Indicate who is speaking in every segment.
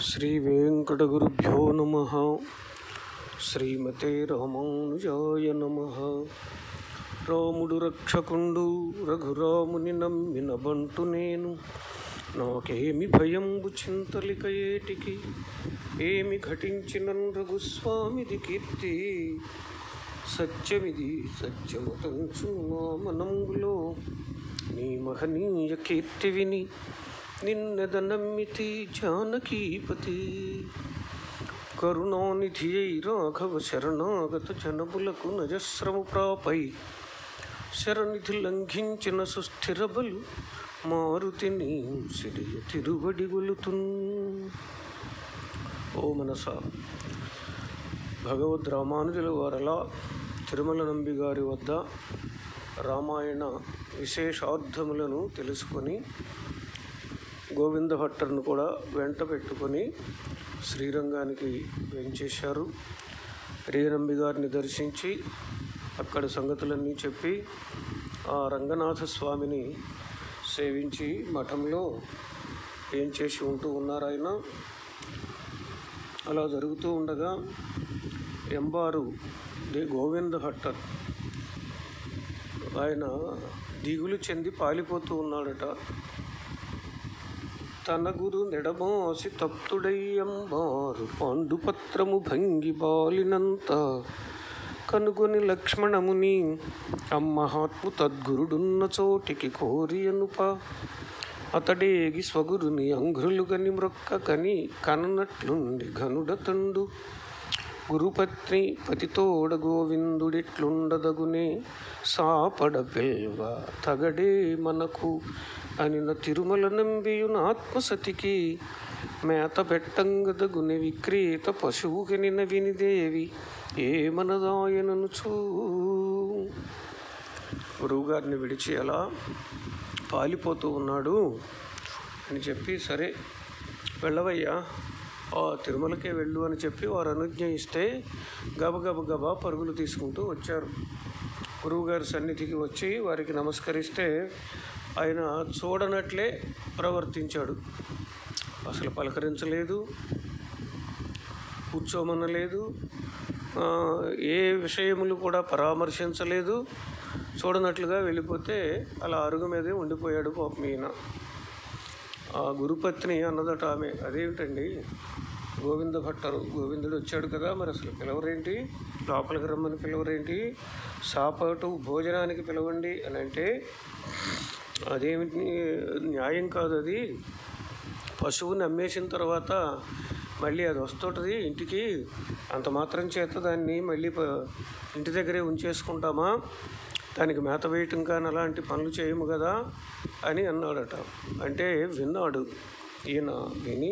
Speaker 1: శ్రీ వెంకటగురుభ్యో నమః. శ్రీమతే రామానుజాయ నమః. రాముడు రక్షకుండు రఘురాముని నమ్మిన బంటు నేను, నాకేమి భయంబు చింతలిక ఏటికి, ఏమి ఘటించినన్ రఘుస్వామిది కీర్తి. సత్యమిది సత్యముతంచు నా మనంబులో, నీ మహనీయ కీర్తి విని నిన్నెద నమ్మితి జానకీపతి. కరుణానిధి అయి రాఘవ శరణాగత జనములకు నజస్రము ప్రాపై, శరణిధి లంఘించిన సుస్థిర బలు మారుతిని సిరియ తిరువడి గొలుతున్. ఓ మనసా, భగవద్ రామానుజుల వారలా తిరుమల నంబి గారి వద్ద రామాయణ విశేషార్థములను తెలుసుకొని, గోవింద భట్టర్ను కూడా వెంట పెట్టుకొని శ్రీరంగానికి వెంచేశారు. నంబి గారిని దర్శించి అక్కడ సంగతులన్నీ చెప్పి ఆ రంగనాథ స్వామిని సేవించి మఠంలో ఏం చేసి ఉంటూ ఉన్నారు ఆయన. అలా జరుగుతూ ఉండగా ఎంబారు గోవింద భట్టర్ ఆయన దిగులు చెంది పాలిపోతూ ఉన్నాడట. తన గురు నెడమాసి తప్తుడయ్యంబారు పాండుపత్రము భంగి బాలినంత, కనుగొని లక్ష్మణముని అమ్మహాత్ము తద్గురుడున్న చోటికి కోరి అనుప. అతడేగి స్వగురుని అంఘ్రులుగని మ్రొక్క కని కననట్లుండి ఘనుడతండు. గురుపత్ని పతితోడ గోవిందుడిట్లుండదగునే, సాపడ పిల్వ తగడే మనకు అనిన తిరుమల నంబియున ఆత్మసతికి. మేత పెట్టంగదగుని విక్రీత పశువు కనిన వినిదేవి ఏమనదాయననుచూ. గురువుగారిని విడిచి అలా పాలిపోతూ ఉన్నాడు అని చెప్పి, సరే వెళ్ళవయ్యా, తిరుమలకే వెళ్ళు అని చెప్పి వారు అనుజ్ఞ ఇస్తే గబగబా పరుగులు తీసుకుంటూ వచ్చారు. గురువుగారి సన్నిధికి వచ్చి వారికి నమస్కరిస్తే ఆయన చూడనట్లే ప్రవర్తించాడు. అసలు పలకరించలేదు, కూర్చోమనలేదు, ఏ విషయములు కూడా పరామర్శించలేదు. చూడనట్లుగా వెళ్ళిపోతే అలా అరుగు మీదే ఉండిపోయాడు పాపం ఈయన. ఆ గురుపత్ని అన్నదట ఆమె, అదేమిటండి గోవింద భట్టరు, గోవిందుడు వచ్చాడు కదా, మరి అసలు పిలవరేంటి, లోపలికి రమ్మని పిలవరేంటి, సాపాటు భోజనానికి పిలవండి అని అంటే, అదేమిటి న్యాయం కాదు, అది పశువుని అమ్మేసిన తర్వాత మళ్ళీ అది వస్తుంటుంది ఇంటికి, అంత మాత్రం చేత దాన్ని మళ్ళీ ఇంటి దగ్గరే ఉంచేసుకుంటామా, దానికి మేత వేయటం కానీ అలాంటి పనులు చేయము కదా అని అన్నాడట. అంటే విన్నాడు ఈయన. విని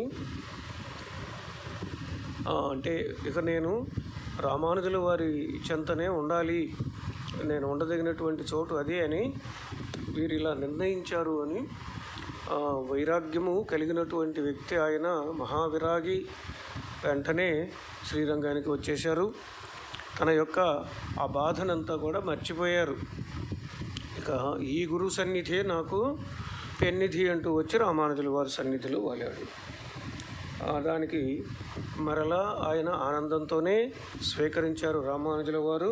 Speaker 1: అంటే ఇక నేను రామానుజుల వారి చెంతనే ఉండాలి, నేను ఉండదగినటువంటి చోటు అదే అని వీరు ఇలా నిర్ణయించారు అని వైరాగ్యము కలిగినటువంటి వ్యక్తి ఆయన, మహావిరాగి. వెంటనే శ్రీరంగానికి వచ్చేశారు. తన యొక్క ఆ బాధనంతా కూడా మర్చిపోయారు. ఇక ఈ గురు సన్నిధే నాకు పెన్నిధి అంటూ వచ్చి రామానుజుల వారి సన్నిధిలో వాలాడు. దానికి మరలా ఆయన ఆనందంతోనే స్వీకరించారు రామానుజుల వారు.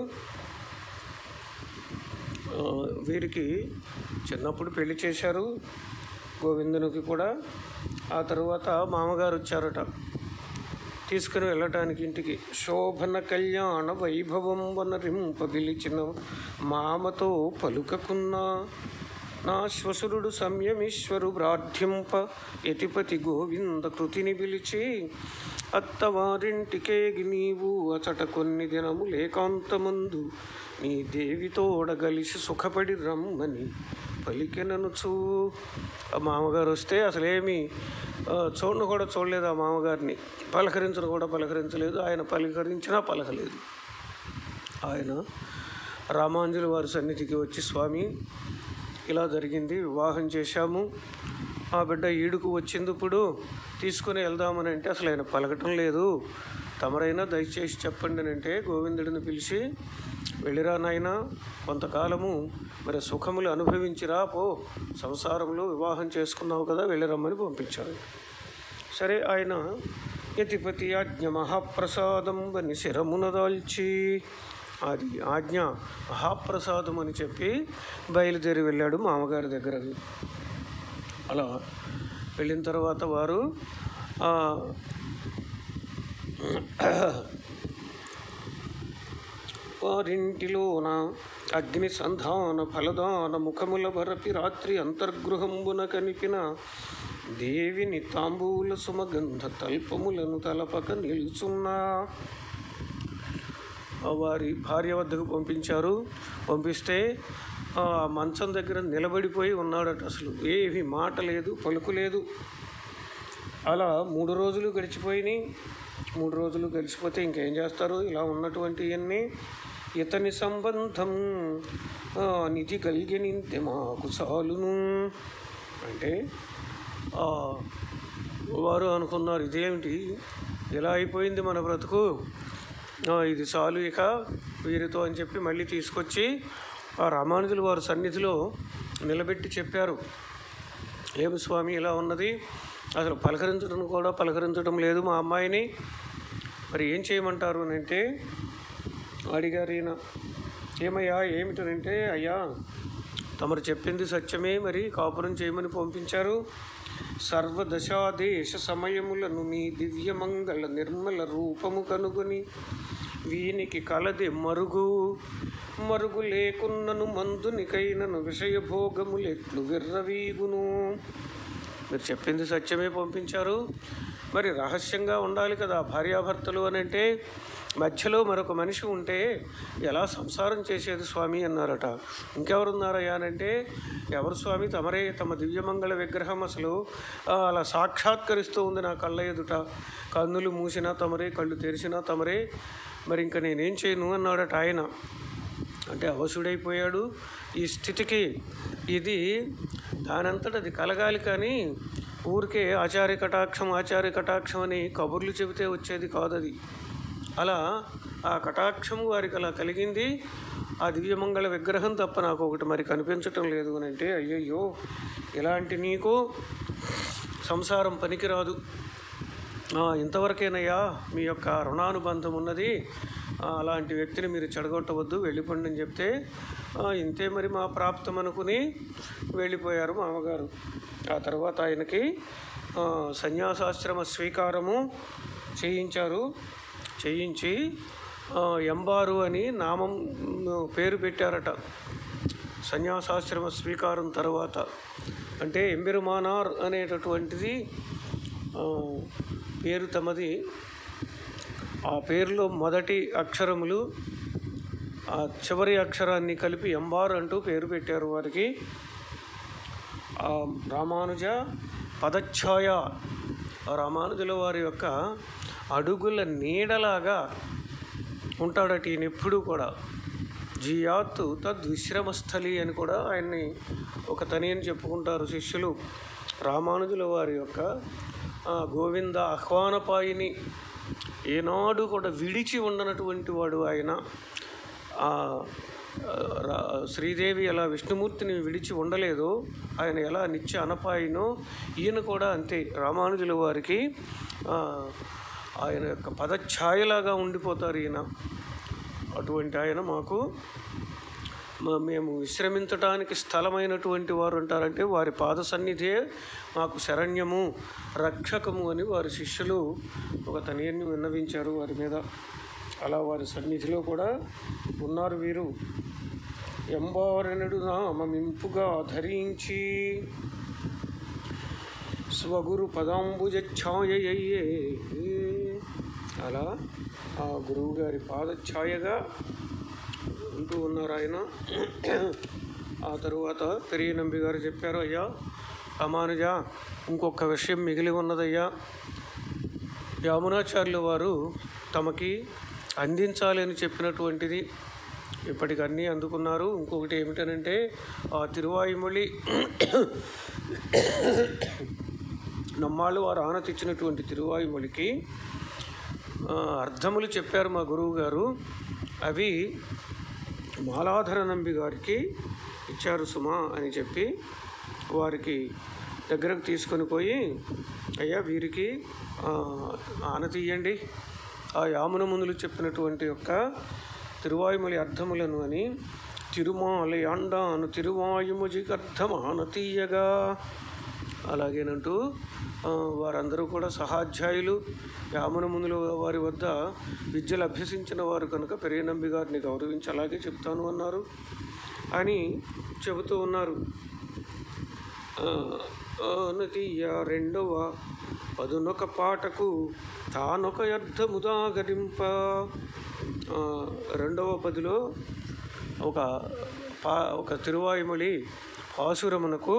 Speaker 1: వీరికి చిన్నప్పుడు పెళ్లి చేశారు, గోవిందునికి కూడా. ఆ తరువాత మామగారు వచ్చారట తీసుకుని వెళ్ళటానికి ఇంటికి. శోభన కళ్యాణ వైభవం వనరింప పిలిచిన మామతో పలుకకున్నా, నా శ్వశురుడు సంయమీశ్వరు ప్రార్థింప యతిపతి గోవింద కృతిని పిలిచి. అత్తవారింటికేగి నీవు అచట కొన్ని దినము లేకాంతమందు, నీ దేవితోడ గలిసి సుఖపడి రమ్మని పలికెననుచూ. ఆ మామగారు వస్తే అసలేమి చూడను కూడా చూడలేదు, ఆ మామగారిని పలకరించను కూడా పలకరించలేదు, ఆయన పలకరించినా పలకలేదు. ఆయన రామానుజుల వారి సన్నిధికి వచ్చి, స్వామి ఇలా జరిగింది, వివాహం చేశాము, ఆ బిడ్డ ఈడుకు వచ్చింది, ఇప్పుడు తీసుకుని వెళ్దామని అంటే అసలు ఆయన పలకటం లేదు, తమరైనా దయచేసి చెప్పండి అని అంటే, గోవిందుడిని పిలిచి, వెళ్ళిరా నాయన, కొంతకాలము మరి సుఖములు అనుభవించిరా పో, సంసారంలో వివాహం చేసుకున్నావు కదా, వెళ్ళిరమ్మని పంపించాడు. సరే ఆయన యతిపతి ఆజ్ఞ మహాప్రసాదం అని శిరమున దాల్చి, అది ఆజ్ఞ మహాప్రసాదం అని చెప్పి బయలుదేరి వెళ్ళాడు మామగారి దగ్గరకి. అలా వెళ్ళిన తర్వాత వారు వారింటిలోన అగ్ని సంధాన ఫలదాన ముఖముల భరపి రాత్రి అంతర్గృహంబున కనిపిన దేవిని తాంబూల సుమగంధ తల్పములను తలపక నిలుచున్నా. వారి భార్య వద్దకు పంపించారు. పంపిస్తే మంచం దగ్గర నిలబడిపోయి ఉన్నాడట. అసలు ఏమి మాట లేదు, పలుకు లేదు. అలా 3 రోజులు గడిచిపోయినాయి. 3 రోజులు గడిచిపోతే ఇంకేం చేస్తారు? ఇలా ఉన్నటువంటి ఇవన్నీ ఇతని సంబంధం నిధి కలిగినంతే మాకు చాలును అంటే వారు అనుకున్నారు, ఇదేమిటి ఇలా అయిపోయింది మన బ్రతుకు, ఇది చాలు ఇక వీరితో అని చెప్పి మళ్ళీ తీసుకొచ్చి ఆ రామానుజులు వారి సన్నిధిలో నిలబెట్టి చెప్పారు, ఏమి స్వామి ఇలా ఉన్నది, అసలు పలకరించడం లేదు మా అమ్మాయిని, మరి ఏం చేయమంటారు అని అంటే అడిగారు ఈయన. ఏమయ్యా ఏమిటనంటే, అయ్యా తమరు చెప్పింది సత్యమే, మరి కాపురం చేయమని పంపించారు. సర్వదశాదేశ సమయములను మీ దివ్యమంగళ నిర్మల రూపము కనుగొని వీనికి కలది మరుగు లేకున్నను మందునికైనను విషయభోగములెట్లు విర్రవీగును. మీరు చెప్పింది సత్యమే పంపించారు, మరి రహస్యంగా ఉండాలి కదా భార్యాభర్తలు అని అంటే, మధ్యలో మరొక మనిషి ఉంటే ఎలా సంసారం చేసేది స్వామి అన్నారట. ఇంకెవరున్నారయ్యా అనంటే, ఎవరు స్వామి, తమరే, తమ దివ్యమంగళ విగ్రహం అసలు అలా సాక్షాత్కరిస్తూ ఉంది నా కళ్ళ ఎదుట, కన్నులు మూసినా తమరే, కళ్ళు తెరిచినా తమరే, మరి ఇంకా నేనేం చేయను అన్నాడట ఆయన. అంటే అవసుడైపోయాడు ఈ స్థితికి. ఇది దానంతట అది కలగాలి, కానీ ఊరికే ఆచార్య కటాక్షం అని కబుర్లు చెబితే వచ్చేది కాదు అది. అలా ఆ కటాక్షము వారికి అలా కలిగింది. ఆ దివ్యమంగళ విగ్రహం తప్ప నాకు ఒకటి మరి కనిపించటం లేదు అని అంటే, అయ్యయ్యో ఇలాంటి నీకు సంసారం పనికిరాదు, ఇంతవరకేనయ్యా మీ యొక్క రుణానుబంధం ఉన్నది, అలాంటి వ్యక్తిని మీరు చెడగొట్టవద్దు, వెళ్ళిపోండి అని చెప్తే, ఇంతే మరి మా ప్రాప్తం అనుకుని వెళ్ళిపోయారు మామగారు. ఆ తర్వాత ఆయనకి సన్యాసాశ్రమ స్వీకారము చేయించి ఎంబారు అని నామం పేరు పెట్టారట. సన్యాసాశ్రమ స్వీకారం తర్వాత అంటే ఎంబెరుమానార్ అనేటటువంటిది పేరు తమది. ఆ పేరులో మొదటి అక్షరములు ఆ చివరి అక్షరాన్ని కలిపి ఎంబార్ అంటూ పేరు పెట్టారు వారికి. రామానుజ పదఛాయ, రామానుజుల వారి యొక్క అడుగుల నీడలాగా ఉంటాడట ఈయన ఎప్పుడూ కూడా. జియాత్తు తద్విశ్రమస్థలి అని కూడా ఆయన్ని ఒక తని అని చెప్పుకుంటారు శిష్యులు. రామానుజుల వారి యొక్క గోవింద ఆహ్వానపాయిని ఏనాడు కూడా విడిచి ఉండనటువంటి వాడు ఆయన. శ్రీదేవి ఎలా విష్ణుమూర్తిని విడిచి ఉండలేదో, ఆయన ఎలా నిత్య అనపాయినో, ఈయన కూడా అంతే. రామానుజుల వారికి ఆయన యొక్క పదఛాయలాగా ఉండిపోతారు ఈయన. అటువంటి ఆయన మాకు, మేము విశ్రమించడానికి స్థలమైనటువంటి వారు అంటారంటే వారి పాద సన్నిధే మాకు శరణ్యము రక్షకము అని వారి శిష్యులు ఒక తనియన్ని విన్నవించారు వారి మీద. అలా వారి సన్నిధిలో కూడా ఉన్నారు వీరు. ఎంబారెనడు నామమింపుగా ధరించి స్వగురు పదాంబుజఛాయయ్యే, అలా ఆ గురువు గారి పాదఛాయగా ఉంటూ ఉన్నారు ఆయన. ఆ తరువాత పెరియ నంబి గారు చెప్పారు, అయ్యా రామానుజ ఇంకొక విషయం మిగిలి ఉన్నదయ్యా, యామునాచార్యుల వారు తమకి అందించాలి అని చెప్పినటువంటిది ఇప్పటికి అన్నీ అందుకున్నారు. ఇంకొకటి ఏమిటనంటే, ఆ తిరువాయుమొళి నమ్మాళ్ళు వారు ఆనతిచ్చినటువంటి తిరువాయుమొళికి అర్థములు చెప్పారు మా గురువు గారు. అవి మాలాధర నంబి గారికి ఇచ్చారు సుమా అని చెప్పి వారికి దగ్గరకు తీసుకొని పోయి, అయ్యా వీరికి ఆన తీయండి, ఆ యామున మునులు చెప్పినటువంటి యొక్క తిరువాయుమలి అర్థములను అని. తిరుమాలి అండాను తిరువాయుముజికి అర్థమాన తీయగా, అలాగేనంటూ వారందరూ కూడా సహాధ్యాయులు, యామున మునుల వారి వద్ద విద్యలు అభ్యసించిన వారు కనుక పెరియనంబి గారిని గౌరవించి అలాగే చెప్తాను అన్నారు అని చెబుతూ ఉన్నారు. నతీయ రెండవ పదునొక పాటకు తానొక అర్థముదాగరింప. రెండవ పదిలో ఒక తిరువాయుమలి పాసురమునకు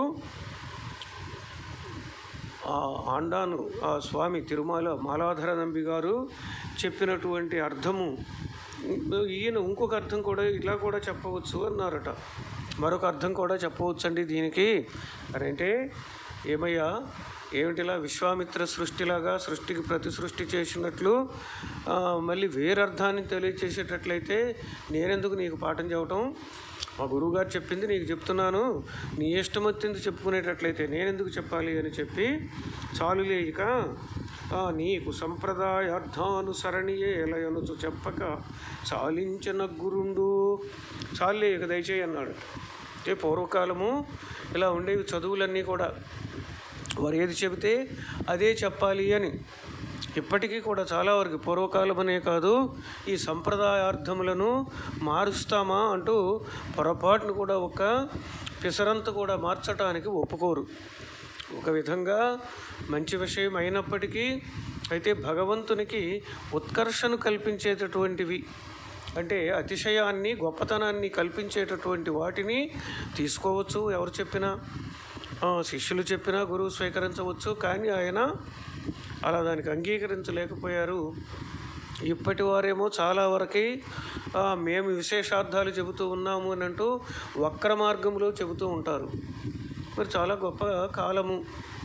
Speaker 1: ఆండాను ఆ స్వామి తిరుమల మాలాధర నంబి గారు చెప్పినటువంటి అర్థము, ఈయన ఇంకొక అర్థం కూడా ఇలా కూడా చెప్పవచ్చు అన్నారట. మరొక అర్థం కూడా చెప్పవచ్చండి దీనికి అని అంటే, ఏమయ్యా ఏమిటిలా విశ్వామిత్ర సృష్టిలాగా సృష్టికి ప్రతి సృష్టి చేసినట్లు మళ్ళీ వేరర్థాన్ని తెలియచేసేటట్లయితే నేనెందుకు నీకు పాఠం చెప్పటం? మా గురువుగారు చెప్పింది నీకు చెప్తున్నాను, నీ ఇష్టం వచ్చింది చెప్పుకునేటట్లయితే నేనెందుకు చెప్పాలి అని చెప్పి చాలులేక నీకు సంప్రదాయార్థానుసరణియే ఎలయనుచు చెప్పక చాలించిన గురుండు. చాలే ఇక దయచేయి అన్నాడు. అంటే పూర్వకాలము ఇలా ఉండేవి చదువులన్నీ కూడా, వారు ఏది చెబితే అదే చెప్పాలి అని. ఇప్పటికీ కూడా చాలా వరకు పూర్వకాలం అనే కాదు, ఈ సంప్రదాయార్థములను మారుస్తామా అంటూ పొరపాటును కూడా ఒక పిసరంత కూడా మార్చటానికి ఒప్పుకోరు. ఒక విధంగా మంచి విషయం అయినప్పటికీ అయితే భగవంతునికి ఉత్కర్షను కల్పించేటటువంటివి, అంటే అతిశయాన్ని గొప్పతనాన్ని కల్పించేటటువంటి వాటిని తీసుకోవచ్చు. ఎవరు చెప్పినా, శిష్యులు చెప్పినా గురువు స్వీకరించవచ్చు. కానీ ఆయన అలా దానికి అంగీకరించలేకపోయారు. ఇప్పటి వారేమో చాలా వరకు మేము విశేషార్థాలు చెబుతూ ఉన్నాము అని అంటూ వక్ర మార్గంలో చెబుతూ ఉంటారు. మరి చాలా గొప్ప కాలము,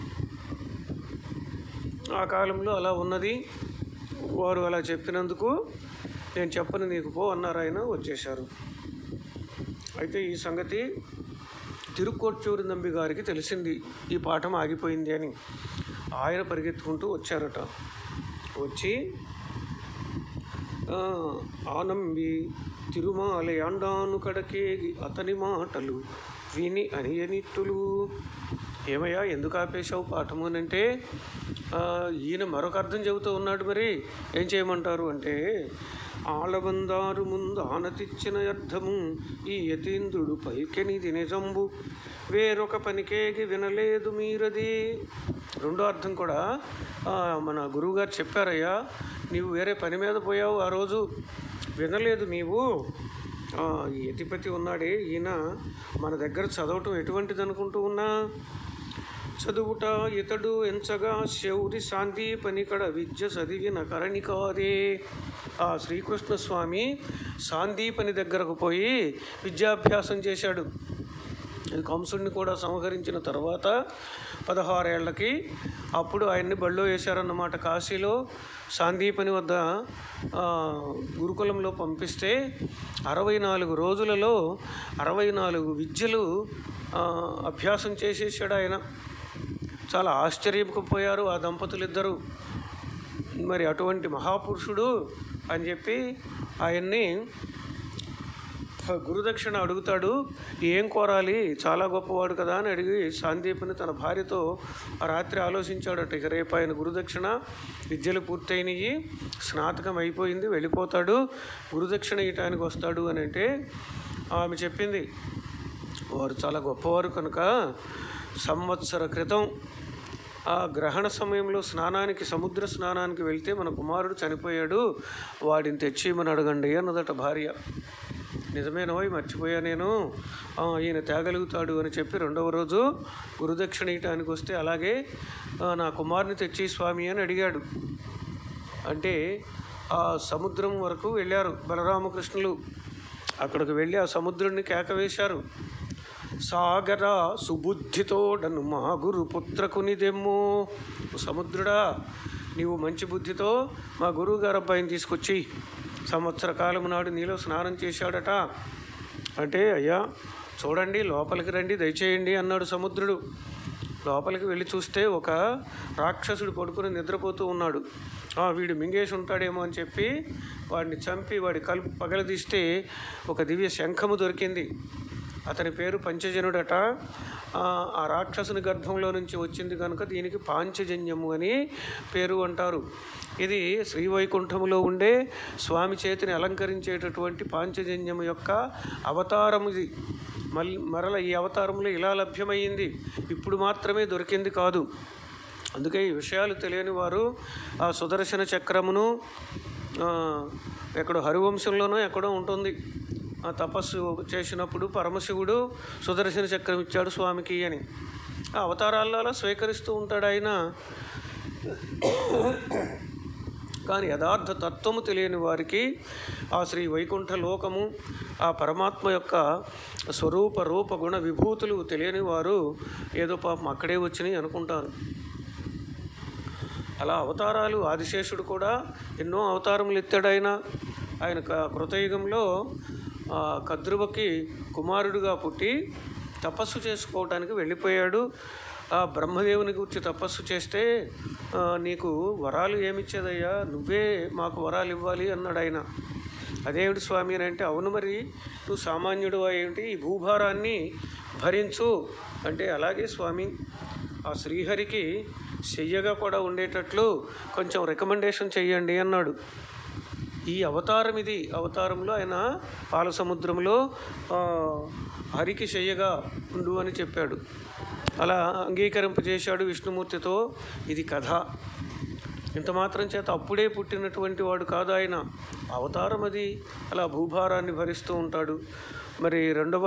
Speaker 1: ఆ కాలంలో అలా ఉన్నది. వారు అలా చెప్పినందుకు నేను చెప్పను నీకు పో అన్నారు. ఆయన వచ్చేశారు. అయితే ఈ సంగతి తిరుక్కోట్టూరి నంబి గారికి తెలిసింది, ఈ పాఠం ఆగిపోయింది అని. ఆయన పరిగెత్తుకుంటూ వచ్చారట. వచ్చి ఆనంబి తిరుమాలి అండాను కడకేగి అతని మాటలు విని అనియనిట్టులు. ఏమయ్యా ఎందుకు ఆపేశావు పాఠము అని అంటే, ఈయన మరొక అర్థం చెబుతూ ఉన్నాడు. మరి ఏం చేయమంటారు అంటే, ఆలబందారు ముందు ఆనతిచ్చిన అర్థము ఈ యతీంద్రుడు పైకెనిది నిజంబు వేరొక పనికేగి వినలేదు మీరది. రెండో అర్థం కూడా మన గురువుగారు చెప్పారయ్యా, నీవు వేరే పని మీద పోయావు, ఆ రోజు వినలేదు నీవు. యతిపతి ఉన్నాడే ఈయన మన దగ్గర చదవటం ఎటువంటిది అనుకుంటూ ఉన్నా, చదువుట ఇతడు ఎంచగా శౌరి సాందీపని కడ విద్య చదివిన కరణి కాదే. ఆ శ్రీకృష్ణ స్వామి సాందీపని దగ్గరకు పోయి విద్యాభ్యాసం చేశాడు. కంసుడిని కూడా సంహరించిన తర్వాత 16 ఏళ్లకి అప్పుడు ఆయన్ని బళ్ళో వేశారన్నమాట. కాశీలో సాందీపని వద్ద గురుకులంలో పంపిస్తే 64 రోజులలో 64 విద్యలు అభ్యాసం చేసేసాడు ఆయన. చాలా ఆశ్చర్యపోయారు ఆ దంపతులిద్దరూ. మరి అటువంటి మహాపురుషుడు అని చెప్పి ఆయన్ని గురుదక్షిణ అడుగుతాడు. ఏం కోరాలి, చాలా గొప్పవాడు కదా అని అడిగి సాందీపని తన భార్యతో ఆ రాత్రి ఆలోచించాడట. ఇక రేపు ఆయన గురుదక్షిణ విద్యలు పూర్తయినవి, స్నాతకం అయిపోయింది, వెళ్ళిపోతాడు, గురుదక్షిణ ఇయటానికి వస్తాడు అని అంటే ఆమె చెప్పింది, వారు చాలా గొప్పవారు కనుక సంవత్సర క్రితం ఆ గ్రహణ సమయంలో సముద్ర స్నానానికి వెళ్తే మన కుమారుడు చనిపోయాడు, వాడిని తెచ్చిమని అడగండి అన్నదట భార్య. నిజమేనోయ్, మర్చిపోయా నేను, ఈయన తేగలుగుతాడు అని చెప్పి రెండవ రోజు గురుదక్షిణ ఇయటానికి వస్తే అలాగే నా కుమారుని తెచ్చి స్వామి అని అడిగాడు. అంటే ఆ సముద్రం వరకు వెళ్ళారు బలరామకృష్ణులు. అక్కడికి వెళ్ళి ఆ సముద్రుడిని కేకవేశారు. సాగర సుబుద్ధితోడను మా గురు పుత్రకునిదెమ్ము. సముద్రుడా, నీవు మంచి బుద్ధితో మా గురువు గారు అబ్బాయిని తీసుకొచ్చి సంవత్సర కాలం నాడు నీలో స్నానం చేశాడట. అంటే అయ్యా చూడండి, లోపలికి రండి, దయచేయండి అన్నాడు సముద్రుడు. లోపలికి వెళ్ళి చూస్తే ఒక రాక్షసుడు పడుకుని నిద్రపోతూ ఉన్నాడు. వీడు మింగేసి ఉంటాడేమో అని చెప్పి వాడిని చంపి వాడి కలుపు పగలదీస్తే ఒక దివ్య శంఖము దొరికింది. అతని పేరు పంచజనుడట. ఆ రాక్షసుని గర్భంలో నుంచి వచ్చింది కనుక దీనికి పాంచజన్యము అని పేరు అంటారు. ఇది శ్రీవైకుంఠములో ఉండే స్వామి చేతిని అలంకరించేటటువంటి పాంచజన్యము యొక్క అవతారం ఇది. మరల ఈ అవతారంలో ఇలా లభ్యమయ్యింది, ఇప్పుడు మాత్రమే దొరికింది కాదు. అందుకే ఈ విషయాలు తెలియని వారు ఆ సుదర్శన చక్రమును ఎక్కడో హరివంశంలోనో ఎక్కడో ఉంటుంది, తపస్సు చేసినప్పుడు పరమశివుడు సుదర్శన చక్రం ఇచ్చాడు స్వామికి అని ఆ అవతారాల్లో అలా స్వీకరిస్తూ ఉంటాడు ఆయన. కానీ యథార్థ తత్వము తెలియని వారికి ఆ శ్రీ వైకుంఠ లోకము, ఆ పరమాత్మ యొక్క స్వరూప రూప గుణ విభూతులు తెలియని వారు ఏదో పాపం అక్కడే వచ్చినాయి అనుకుంటారు. అలా అవతారాలు ఆదిశేషుడు కూడా ఎన్నో అవతారములు ఎత్తాడు. ఆయన కృతయుగంలో కద్రువకి కుమారుడుగా పుట్టి తపస్సు చేసుకోవటానికి వెళ్ళిపోయాడు. ఆ బ్రహ్మదేవుని గురించి తపస్సు చేస్తే నీకు వరాలు ఏమిచ్చేదయ్యా, నువ్వే మాకు వరాలు ఇవ్వాలి అన్నాడు ఆయన. అదేమిటి స్వామి అని అంటే, అవును మరి నువ్వు సామాన్యుడు ఏంటి, ఈ భూభారాన్ని భరించు అంటే, అలాగే స్వామి ఆ శ్రీహరికి చెయ్యగా కూడా ఉండేటట్లు కొంచెం రికమెండేషన్ చెయ్యండి అన్నాడు. ఈ అవతారం ఇది. అవతారంలో ఆయన పాలసముద్రంలో హరికి చెయ్యగా ఉండు అని చెప్పాడు. అలా అంగీకరింపజేశాడు విష్ణుమూర్తితో. ఇది కథ. ఇంత మాత్రం చేత అప్పుడే పుట్టినటువంటి వాడు కాదు ఆయన, అవతారం అది. అలా భూభారాన్ని భరిస్తూ ఉంటాడు. మరి రెండవ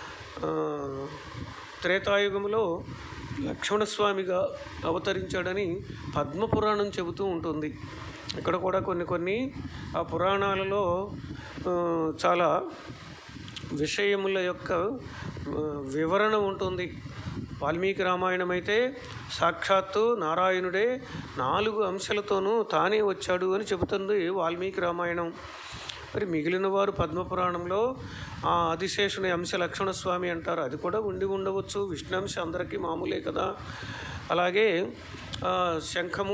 Speaker 1: త్రేతాయుగంలో లక్ష్మణస్వామిగా అవతరించాడని పద్మపురాణం చెబుతూ ఉంటుంది. ఇక్కడ కూడా కొన్ని ఆ పురాణాలలో చాలా విషయముల యొక్క వివరణ ఉంటుంది. వాల్మీకి రామాయణం అయితే సాక్షాత్తు నారాయణుడే 4 అంశాలతోనూ తానే వచ్చాడు అని చెబుతుంది వాల్మీకి రామాయణం. మరి మిగిలిన వారు పద్మపురాణంలో ఆ ఆదిశేషుని అంశ లక్ష్మణస్వామి అంటారు. అది కూడా ఉండవచ్చు. విష్ణు అంశ అందరికీ మామూలే కదా. అలాగే శంఖము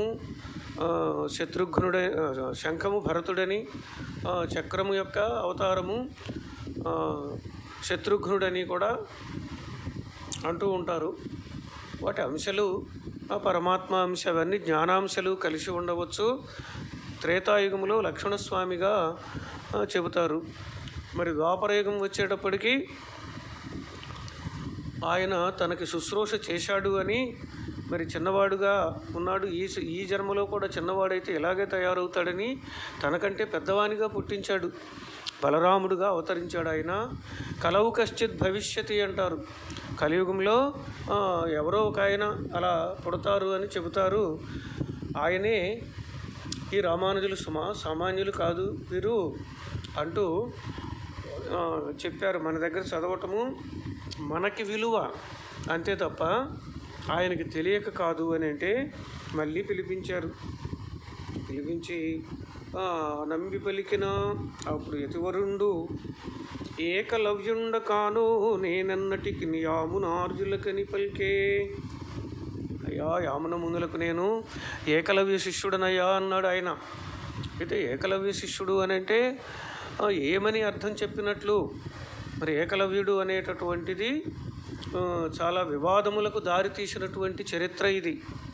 Speaker 1: శంఖము భరతుడని, చక్రము యొక్క అవతారము శత్రుఘ్నుడని కూడా అంటూ ఉంటారు. వాటి అంశాలు పరమాత్మ అంశ, అవన్నీ జ్ఞానాంశాలు కలిసి ఉండవచ్చు. త్రేతాయుగంలో లక్ష్మణస్వామిగా చెబుతారు. మరి ద్వాపరయుగం వచ్చేటప్పటికి ఆయన తనకి శుశ్రూష చేశాడు అని, మరి చిన్నవాడుగా ఉన్నాడు, ఈ జన్మలో కూడా చిన్నవాడైతే ఇలాగే తయారవుతాడని తనకంటే పెద్దవానిగా పుట్టించాడు. బలరాముడుగా అవతరించాడు ఆయన. కలవు కశ్చిత్ భవిష్యతి అంటారు. కలియుగంలో ఎవరో ఒక ఆయన అలా పుడతారు అని చెబుతారు. ఆయనే ఈ రామానుజులు సామాన్యులు కాదు వీరు అంటూ చెప్పారు. మన దగ్గర చదవటము మనకి విలువ అంతే తప్ప ఆయనకి తెలియక కాదు అని అంటే మళ్ళీ పిలిపించారు. పిలిపించి నమ్మి పలికిన అప్పుడు యతివరుండు ఏకలవ్యుండ కాను నేనన్నటికి యామునార్జులకని పలికే. అయ్యా యామున మునులకు నేను ఏకలవ్య శిష్యుడనయ్యా అన్నాడు ఆయన. అయితే ఏకలవ్య శిష్యుడు అని అంటే ఏమని అర్థం చెప్పినట్లు. మరి ఏకలవ్యుడు అనేటటువంటిది చాలా వివాదములకు దారితీసినటువంటి చరిత్ర ఇది.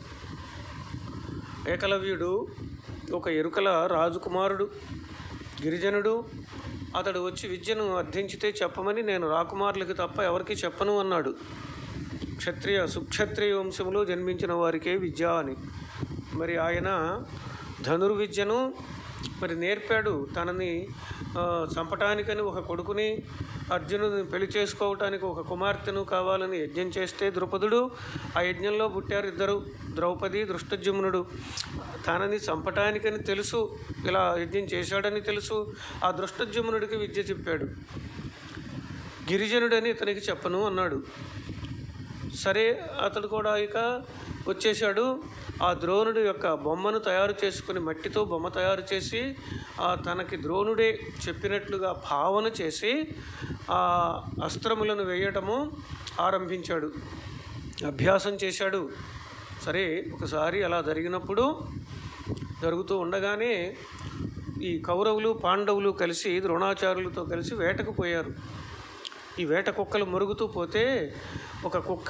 Speaker 1: ఏకలవ్యుడు ఒక ఎరుకల రాజకుమారుడు, గిరిజనుడు. అతడు వచ్చి విద్యను అర్థించితే చెప్పమని నేను రాకుమారులకి తప్ప ఎవరికి చెప్పను అన్నాడు. సుక్షత్రియ వంశంలో జన్మించిన వారికే విద్య అని. మరి ఆయన ధనుర్విద్యను మరి నేర్పాడు. తనని చంపటానికని ఒక కొడుకుని, అర్జునుని పెళ్లి చేసుకోవటానికి ఒక కుమార్తెను కావాలని యజ్ఞం చేస్తే ద్రుపదుడు, ఆ యజ్ఞంలో పుట్టారు 2, ద్రౌపది, దృష్టజుమ్నుడు. తనని చంపటానికని తెలుసు, ఇలా యజ్ఞం చేశాడని తెలుసు. ఆ దృష్టజుమ్నుడికి విద్య చెప్పాడు. గిరిజనుడని ఇతనికి చెప్పను అన్నాడు. సరే అతడు కూడా ఇక వచ్చేశాడు. ఆ ద్రోణుడి యొక్క బొమ్మను తయారు చేసుకుని, మట్టితో బొమ్మ తయారు చేసి తనకి ద్రోణుడే చెప్పినట్లుగా భావన చేసి ఆ అస్త్రములను వేయటము ఆరంభించాడు. అభ్యాసం చేశాడు. సరే, ఒకసారి అలా జరుగుతూ ఉండగానే ఈ కౌరవులు పాండవులు కలిసి ద్రోణాచార్యులతో కలిసి వేటకు పోయారు. ఈ వేట కుక్కలు మరుగుతూ పోతే ఒక కుక్క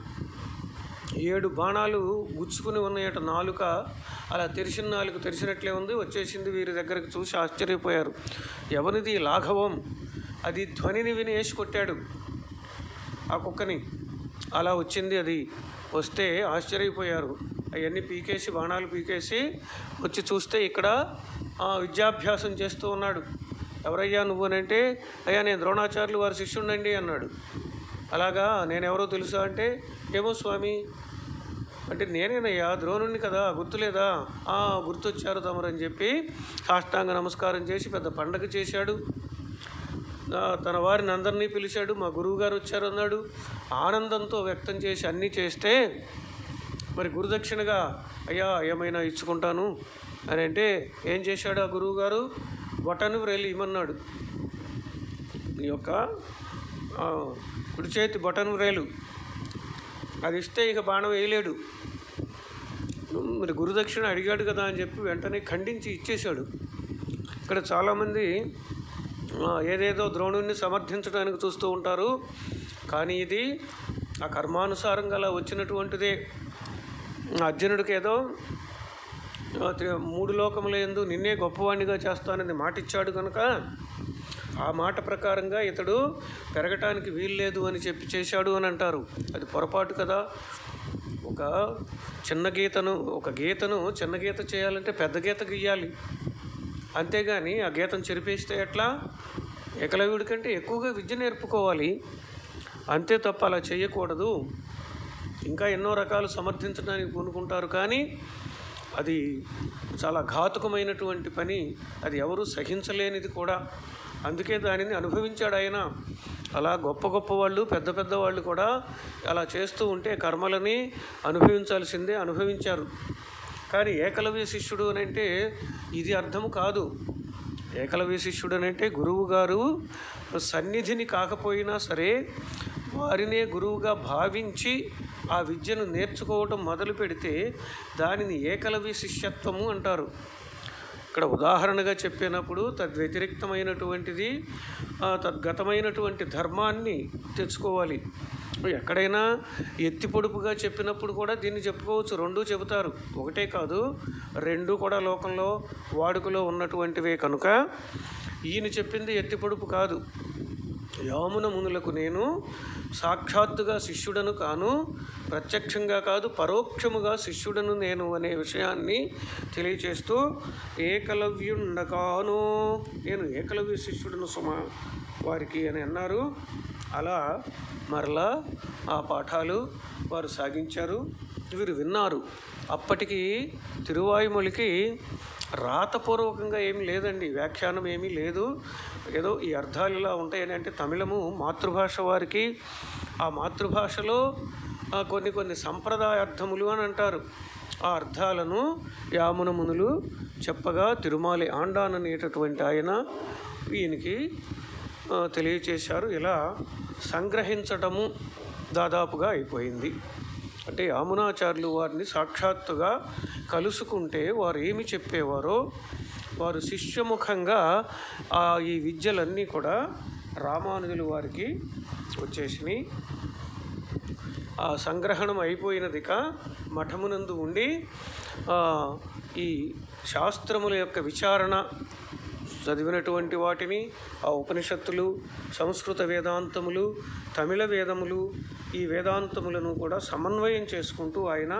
Speaker 1: 7 బాణాలు గుచ్చుకుని ఉన్నాయట. నాలుక అలా తెరిచినట్లే ఉంది, వచ్చేసింది. వీరి దగ్గరకు చూసి ఆశ్చర్యపోయారు. ఎవరిది? లాఘవం. అది ధ్వనిని విని వేసి కొట్టాడు ఆ కుక్కని. అలా వచ్చింది. అది వస్తే ఆశ్చర్యపోయారు. అవన్నీ బాణాలు పీకేసి వచ్చి చూస్తే ఇక్కడ విద్యాభ్యాసం చేస్తూ ఉన్నాడు. ఎవరయ్యా నువ్వు అని అంటే, అయ్యా నేను ద్రోణాచార్యులు వారి శిష్యుడండి అన్నాడు. అలాగా, నేనెవరో తెలుసా అంటే, ఏమో స్వామి అంటే, నేనేనయ్యా ద్రోణుణ్ణి కదా, గుర్తులేదా? గుర్తొచ్చారు తమరని చెప్పి సాష్టాంగ నమస్కారం చేసి పెద్ద పండగ చేశాడు. తన వారిని అందరినీ పిలిచాడు. మా గురువుగారు వచ్చారు అన్నాడు. ఆనందంతో వ్యక్తం చేసి అన్నీ చేస్తే, మరి గురుదక్షిణగా అయ్యా ఏమైనా ఇచ్చుకుంటాను అని అంటే, ఏం చేశాడు ఆ గురువుగారు? బొటను వ్రేలు ఇమ్మన్నాడు. ఈ యొక్క కుడి చేతి బొటను వ్రేలు అది ఇస్తే ఇక బాణం వేయలేడు. మరి గురుదక్షిణ అడిగాడు కదా అని చెప్పి వెంటనే ఖండించి ఇచ్చేశాడు. ఇక్కడ చాలామంది ఏదేదో ద్రోణుణ్ణి సమర్థించడానికి చూస్తూ ఉంటారు. కానీ ఇది ఆ కర్మానుసారంగా అలా వచ్చినటువంటిదే. అర్జునుడికి ఏదో 3 లోకముల యందు నిన్నే గొప్పవాణ్ణిగా చేస్తానని మాట ఇచ్చాడు కనుక ఆ మాట ప్రకారంగా ఇతడు పెరగటానికి వీల్లేదు అని చెప్పి చేశాడు అని అంటారు. అది పొరపాటు కదా. ఒక గీతను చిన్న గీత చేయాలంటే పెద్ద గీత గీయాలి. అంతేగాని ఆ గీతను చెరిపేస్తే ఎట్లా? ఏకలవ్యుడి కంటే ఎక్కువగా విద్య నేర్పుకోవాలి. అంతే తప్ప అలా చేయకూడదు. ఇంకా ఎన్నో రకాలు సమర్థించడానికి పూనుకుంటారు, కానీ అది చాలా ఘాతుకమైనటువంటి పని. అది ఎవరు సహించలేనిది కూడా. అందుకే దానిని అనుభవించాడు ఆయన. అలా గొప్ప వాళ్ళు, పెద్ద వాళ్ళు కూడా అలా చేస్తూ ఉంటే కర్మలని అనుభవించారు. కానీ ఏకలవ్య శిష్యుడు అని అంటే ఇది అర్థము కాదు. ఏకలవ్య శిష్యుడు అని అంటే గురువు గారు సన్నిధిని కాకపోయినా సరే వారినే గురువుగా భావించి ఆ విద్యను నేర్చుకోవటం మొదలు పెడితే దానిని ఏకలవ్య శిష్యత్వము అంటారు. ఇక్కడ ఉదాహరణగా చెప్పినప్పుడు తద్వ్యతిరిక్తమైనటువంటిది, తద్గతమైనటువంటి ధర్మాన్ని తెచ్చుకోవాలి. ఎక్కడైనా ఎత్తి పొడుపుగా చెప్పినప్పుడు కూడా దీన్ని చెప్పుకోవచ్చు. 2 చెబుతారు, ఒకటే కాదు, 2 కూడా లోకంలో వాడుకలో ఉన్నటువంటివే కనుక ఈయన చెప్పింది ఎత్తి పొడుపు కాదు. యామున మునులకు నేను సాక్షాత్తుగా శిష్యుడను కాను, ప్రత్యక్షంగా కాదు పరోక్షముగా శిష్యుడను నేను అనే విషయాన్ని తెలియచేస్తూ ఏకలవ్యుండకాను, నేను ఏకలవ్య శిష్యుడను సుమా వారికి అని అన్నారు. అలా మరలా ఆ పాఠాలు వారు సాగించారు. వీరు విన్నారు. అప్పటికి తిరువాయుమొழிకి రాతపూర్వకంగా ఏమీ లేదండి, వ్యాఖ్యానం ఏమీ లేదు. ఏదో ఈ అర్థాలు ఇలా ఉంటాయని అంటే తమిళము మాతృభాష వారికి, ఆ మాతృభాషలో కొన్ని సంప్రదాయ అర్థములు అని అంటారు. ఆ అర్థాలను యామున మునులు చెప్పగా తిరుమాలి ఆండాన్ అనేటటువంటి ఆయన ఈయనకి తెలియచేశారు. ఇలా సంగ్రహించటము దాదాపుగా అయిపోయింది. అంటే యామునాచార్యులు వారిని సాక్షాత్తుగా కలుసుకుంటే వారు ఏమి చెప్పేవారో వారు శిష్యముఖంగా ఈ విద్యలన్నీ కూడా రామానుజులు వారికి వచ్చేసినాయి. ఆ సంగ్రహణం అయిపోయినదిక మఠమునందు ఉండి ఈ శాస్త్రముల యొక్క విచారణ చదివినటువంటి వాటిని, ఆ ఉపనిషత్తులు, సంస్కృత వేదాంతములు, తమిళ వేదములు, ఈ వేదాంతములను కూడా సమన్వయం చేసుకుంటూ ఆయన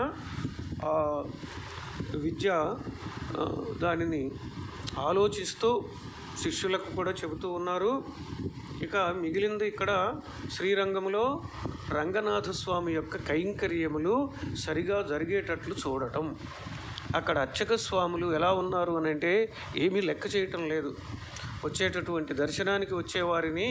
Speaker 1: విద్య దానిని ఆలోచిస్తూ శిష్యులకు కూడా చెబుతూ ఉన్నారు. ఇక మిగిలింది ఇక్కడ శ్రీరంగములో రంగనాథస్వామి యొక్క కైంకర్యములు సరిగా జరిగేటట్లు చూడటం. అక్కడ అర్చక స్వాములు ఎలా ఉన్నారు అని అంటే ఏమీ లెక్క చేయటం లేదు. వచ్చేటటువంటి దర్శనానికి వచ్చేవారిని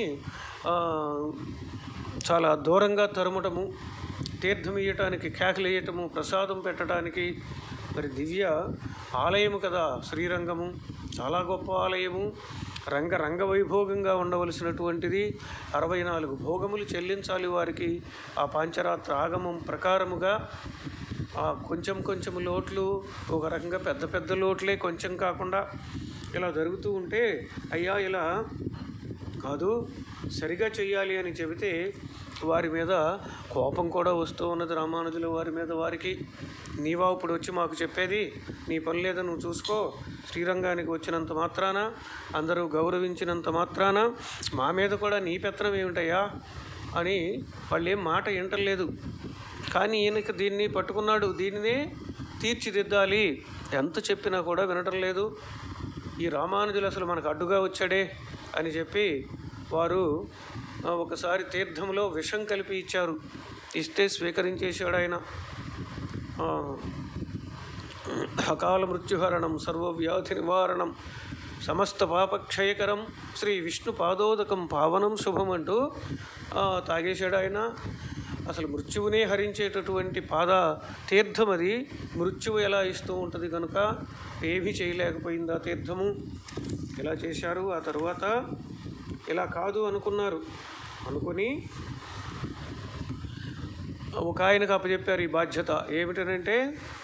Speaker 1: చాలా దూరంగా తరుమటము, తీర్థం ఇయ్యటానికి కేకలు వేయటము, ప్రసాదం పెట్టడానికి. మరి దివ్య ఆలయము కదా శ్రీరంగము, చాలా గొప్ప ఆలయము. రంగవైభోగంగా ఉండవలసినటువంటిది 64 భోగములు చెల్లించాలి వారికి. ఆ పాంచరాత్ర ఆగమం ప్రకారముగా కొంచెం కొంచెం లోట్లు, ఒక రకంగా పెద్ద పెద్ద లోట్లే కొంచెం కాకుండా ఇలా జరుగుతూ ఉంటే, అయ్యా ఇలా కాదు సరిగా చెయ్యాలి అని చెబితే వారి మీద కోపం కూడా వస్తూ ఉన్నది రామానుజుల వారి మీద. వారికి నీవా ఇప్పుడు వచ్చి మాకు చెప్పేది, నీ పని లేదా నువ్వు చూసుకో, శ్రీరంగానికి వచ్చినంత మాత్రాన, అందరూ గౌరవించినంత మాత్రాన మా మీద కూడా నీ పెత్తనం ఏమిటయ్యా అని వాళ్ళు ఏం మాట వింటలేదు. కానీ ఈయనకి దీన్ని పట్టుకున్నాడు, దీనినే తీర్చిదిద్దాలి, ఎంత చెప్పినా కూడా వినటం లేదు. ఈ రామానుజులు అసలు మనకు అడ్డుగా వచ్చాడే అని చెప్పి వారు ఒకసారి తీర్థంలో విషం కలిపి ఇచ్చారు. ఇస్తే స్వీకరించేశాడు ఆయన. అకాల మృత్యుహరణం, సర్వవ్యాధి నివారణం, సమస్త పాపక్షయకరం, శ్రీ విష్ణు పాదోదకం పావనం శుభం అంటూ తాగేశాడు ఆయన. అసలు మృత్యువునే హరించేటటువంటి పాద తీర్థం అది. మృత్యువు ఎలా ఇస్తూ ఉంటుంది కనుక ఏమీ చేయలేకపోయింది ఆ తీర్థము. ఇలా చేశారు. ఆ తరువాత ఇలా కాదు అనుకున్నారు. అనుకుని ఒక ఆయనకు అప్పచెప్పారు ఈ బాధ్యత. ఏమిటనంటే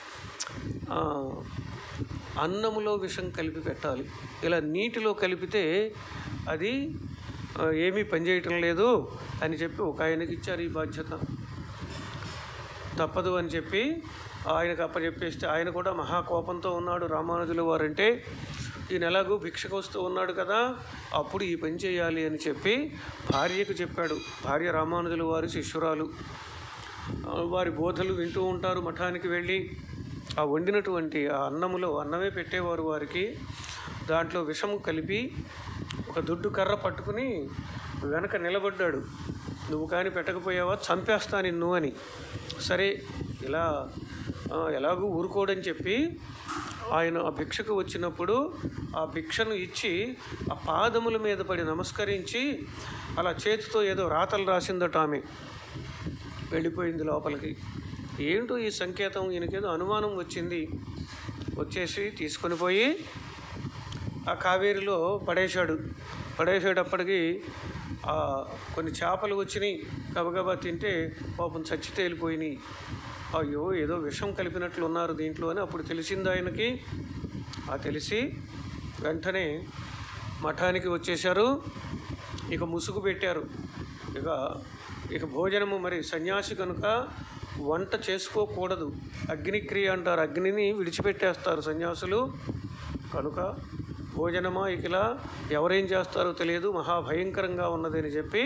Speaker 1: అన్నములో విషం కలిపి పెట్టాలి. ఇలా నీటిలో కలిపితే అది ఏమీ పనిచేయటం లేదు అని చెప్పి ఒక ఆయనకి ఇచ్చారు ఈ బాధ్యత. తప్పదు అని చెప్పి ఆయనకు అప్పచెప్పేస్తే ఆయన కూడా మహాకోపంతో ఉన్నాడు. రామానుజుల వారంటే ఈయన ఎలాగూ భిక్షకు వస్తూ ఉన్నాడు కదా, అప్పుడు ఈ పని చేయాలి అని చెప్పి భార్యకు చెప్పాడు. భార్య రామానుజుల వారి శిష్యురాలు. వారి బోధలు వింటూ ఉంటారు. మఠానికి వెళ్ళి ఆ వండినటువంటి ఆ అన్నమే పెట్టేవారు వారికి. దాంట్లో విషము కలిపి ఒక దుడ్డు కర్ర పట్టుకుని వెనక నిలబడ్డాడు. నువ్వు కానీ పెట్టకపోయావా చంపేస్తా నిన్ను అని. సరే ఇలా ఎలాగూ ఊరుకోడని చెప్పి ఆయన ఆ భిక్షకు వచ్చినప్పుడు ఆ భిక్షను ఇచ్చి ఆ పాదముల మీద పడి నమస్కరించి అలా చేతితో ఏదో రాతలు రాసిందట ఆమె. వెళ్ళిపోయింది లోపలికి. ఏంటో ఈ సంకేతం, ఈయనకేదో అనుమానం వచ్చింది. వచ్చేసి తీసుకొని పోయి ఆ కావేరిలో పడేశాడు. పడేసేటప్పటికి కొన్ని చేపలు వచ్చినాయి. గబగబా తింటే పాపం చచ్చి తేలిపోయినాయి. అయ్యో ఏదో విషం కలిపినట్లు ఉన్నారు దీంట్లో అని అప్పుడు తెలిసింది ఆయనకి. తెలిసి వెంటనే మఠానికి వచ్చేశారు. ఇక ముసుగు పెట్టారు. ఇక భోజనము, మరి సన్యాసి కనుక వంట చేసుకోకూడదు. అగ్నిక్రియ అంటారు. అగ్నిని విడిచిపెట్టేస్తారు సన్యాసులు. కనుక భోజనమా ఇకలా ఎవరేం చేస్తారో తెలియదు, మహాభయంకరంగా ఉన్నదని చెప్పి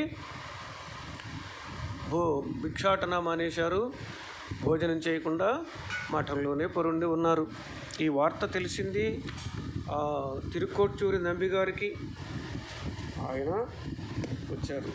Speaker 1: భిక్షాటన మానేశారు. భోజనం చేయకుండా మఠంలోనే పొరుండి ఉన్నారు. ఈ వార్త తెలిసింది తిరుక్కోట్టూరి నంబిగారికి. ఆయన వచ్చారు.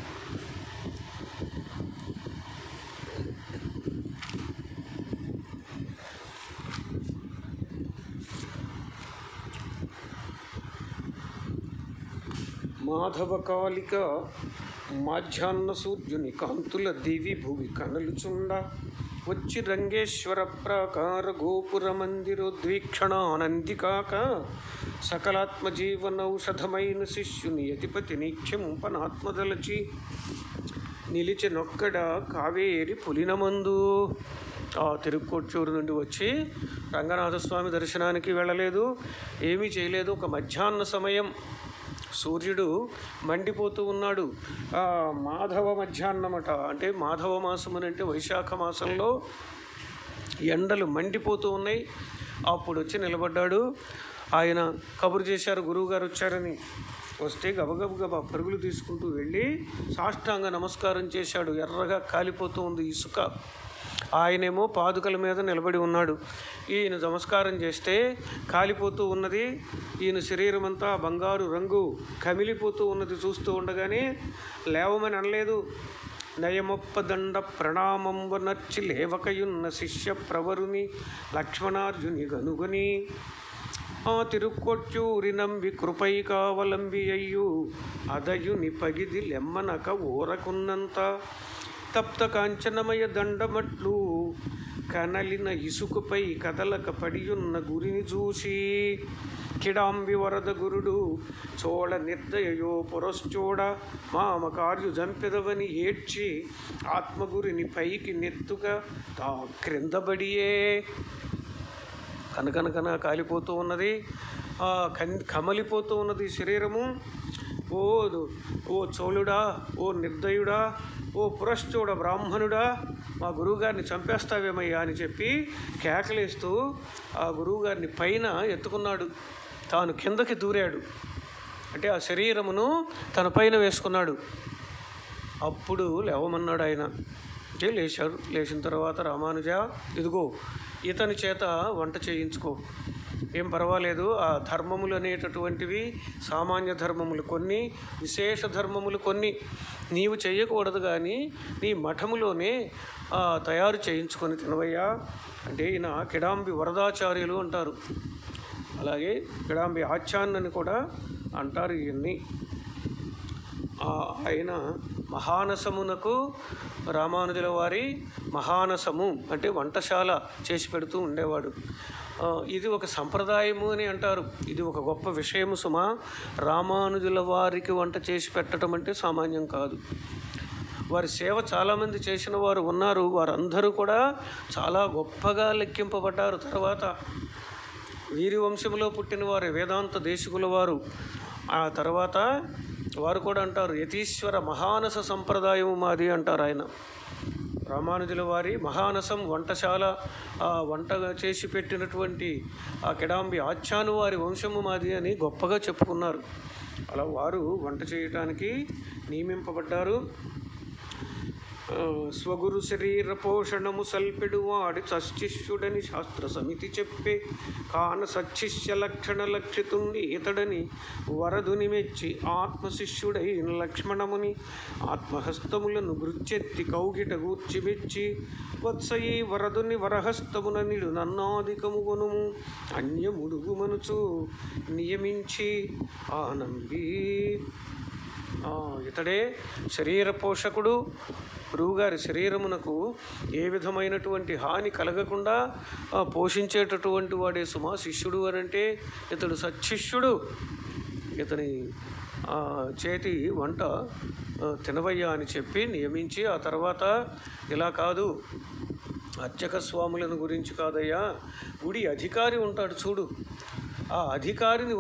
Speaker 1: మాధవకాలిక మాధ్యాహ్న సూర్యుని కాంతుల దివి భువి కనలుచుండ వచ్చి రంగేశ్వర ప్రాకార గోపుర మందిరోద్వీక్షణానందికాక సకలాత్మజీవనౌషధమైన శిష్యుని యతిపతి నిఖ్యంపనాత్మదలచి నిలిచినొక్కడ కావేరి పులినమందు. తిరుక్కోట్టూరు నుండి వచ్చి రంగనాథస్వామి దర్శనానికి వెళ్ళలేదు, ఏమీ చేయలేదు. ఒక మధ్యాహ్న సమయం సూర్యుడు మండిపోతూ ఉన్నాడు. మాధవ మధ్యాహ్నమట, అంటే మాధవ మాసం అని అంటే వైశాఖ మాసంలో ఎండలు మండిపోతూ ఉన్నాయి. అప్పుడు వచ్చి నిలబడ్డాడు. ఆయన కబురు చేశారు గురువుగారు వచ్చారని. వస్తే గబగబా పరుగులు తీసుకుంటూ వెళ్ళి సాష్టాంగ నమస్కారం చేశాడు. ఎర్రగా కాలిపోతూ ఉంది ఇసుక. ఆయనేమో పాదుకల మీద నిలబడి ఉన్నాడు. ఈయన నమస్కారం చేస్తే కాలిపోతూ ఉన్నది. ఈయన శరీరం అంతా బంగారు రంగు కమిలిపోతూ ఉన్నది. చూస్తూ ఉండగానే లేవమని అనలేదు. నయమొప్పదండ ప్రణామంబ నర్చి లేవకయున్న శిష్య ప్రవరుని లక్ష్మణార్జుని గనుగొని తిరుక్కొట్టూరి నంబి కృపై కావలంబి అయ్యు అదయుని పగిది లెమ్మనక ఊరకున్నంత తప్త కాంచనమయ దండమట్లు కనలిన ఇసుకపై కదలక పడియున్న గురిని చూసి కిడాంబి వరద గురుడు చోళ నిర్దయయో పురశ్చోడ మామ కార్యు జంపెదవని ఏడ్చి ఆత్మగురిని పైకి నెత్తుగా తా క్రిందబడియే. కనకనకన కాలిపోతూ ఉన్నది, కమలిపోతూ ఉన్నది శరీరము. ఓ చోళుడా, ఓ నిర్దయుడా, ఓ పురశ్చోడ బ్రాహ్మణుడా, మా గురువుగారిని చంపేస్తావేమయ్యా అని చెప్పి కేకలేస్తూ ఆ గురువుగారిని పైన ఎత్తుకున్నాడు. తాను కిందకి దూరాడు, అంటే ఆ శరీరమును తన పైన వేసుకున్నాడు. అప్పుడు లేవమన్నాడు ఆయన. లేచాడు. లేచిన తర్వాత రామానుజ, ఇదిగో ఇతని చేత వంట చేయించుకో, ఏం పర్వాలేదు. ఆ ధర్మములు అనేటటువంటివి సామాన్య ధర్మములు కొన్ని, విశేష ధర్మములు కొన్ని నీవు చేయకూడదు, కానీ నీ మఠములోనే తయారు చేయించుకొని తినవయ్యా అంటే ఈయన కిడాంబి వరదాచార్యులు అంటారు, అలాగే కిడాంబి ఆచార్యుని కూడా అంటారు. ఇవన్నీ ఆయన మహానసమునకు రామానుజుల వారి మహానసము అంటే వంటశాల చేసి పెడుతూ ఉండేవాడు. ఇది ఒక సంప్రదాయము అని అంటారు. ఇది ఒక గొప్ప విషయము సుమా. రామానుజుల వారికి వంట చేసి పెట్టడం అంటే సామాన్యం కాదు. వారి సేవ చాలామంది చేసిన వారు ఉన్నారు. వారందరూ కూడా చాలా గొప్పగా లెక్కింపబడ్డారు. తర్వాత వీరి వంశంలో పుట్టిన వారు వేదాంత దేశికుల వారు. ఆ తర్వాత వారు కూడా అంటారు యతీశ్వర మహానస సంప్రదాయము మాది అంటారు. ఆయన రామానుజుల వారి మహానసం వంటశాల, వంటగా చేసి పెట్టినటువంటి ఆ కిడాంబి ఆచార్య వారి వంశము మాది అని గొప్పగా చెప్పుకున్నారు. అలా వారు వంట చేయటానికి నియమింపబడ్డారు. స్వగురు శరీర పోషణము సల్పెడు వాడి సశిష్యుడని శాస్త్ర సమితి చెప్పే కాన సశిష్య లక్షణ లక్షితుండి ఇతడని వరదుని మెచ్చి ఆత్మశిష్యుడైన లక్ష్మణముని ఆత్మహస్తములను గృచ్చెత్తి కౌగిట గూర్చి మెచ్చి వత్సయి వరదుని వరహస్తమున నిడు నన్నాధికము కొనుము అన్యముడుగుమనుచు నియమించి ఆనంబి. ఇతడే శరీర పోషకుడు. గురువుగారి శరీరమునకు ఏ విధమైనటువంటి హాని కలగకుండా పోషించేటటువంటి వాడే సుమా శిష్యుడు అని అంటే ఇతడు సత్శిష్యుడు. ఇతని చేతి వంట తినవయ్యా అని చెప్పి నియమించి, ఆ తర్వాత ఇలా కాదు, అర్చక స్వాములను గురించి కాదయ్యా, గుడి అధికారి ఉంటాడు చూడు, ఆ అధికారిని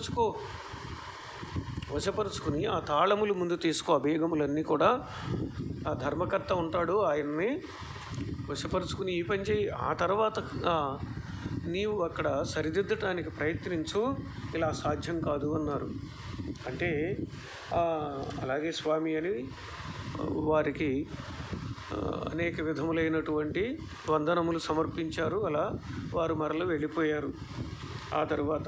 Speaker 1: వశపరుచుకుని ఆ తాళములు ముందు తీసుకో, ఆ బేగములన్నీ కూడా ఆ ధర్మకర్త ఉంటాడు, ఆయన్ని వశపరుచుకుని ఈ పని చేయి. ఆ తర్వాత నీవు అక్కడ సరిదిద్దటానికి ప్రయత్నించు, ఇలా సాధ్యం కాదు అన్నారు. అంటే అలాగే స్వామి అని వారికి అనేక విధములైనటువంటి వందనములు సమర్పించారు. అలా వారు మరల వెళ్ళిపోయారు. ఆ తర్వాత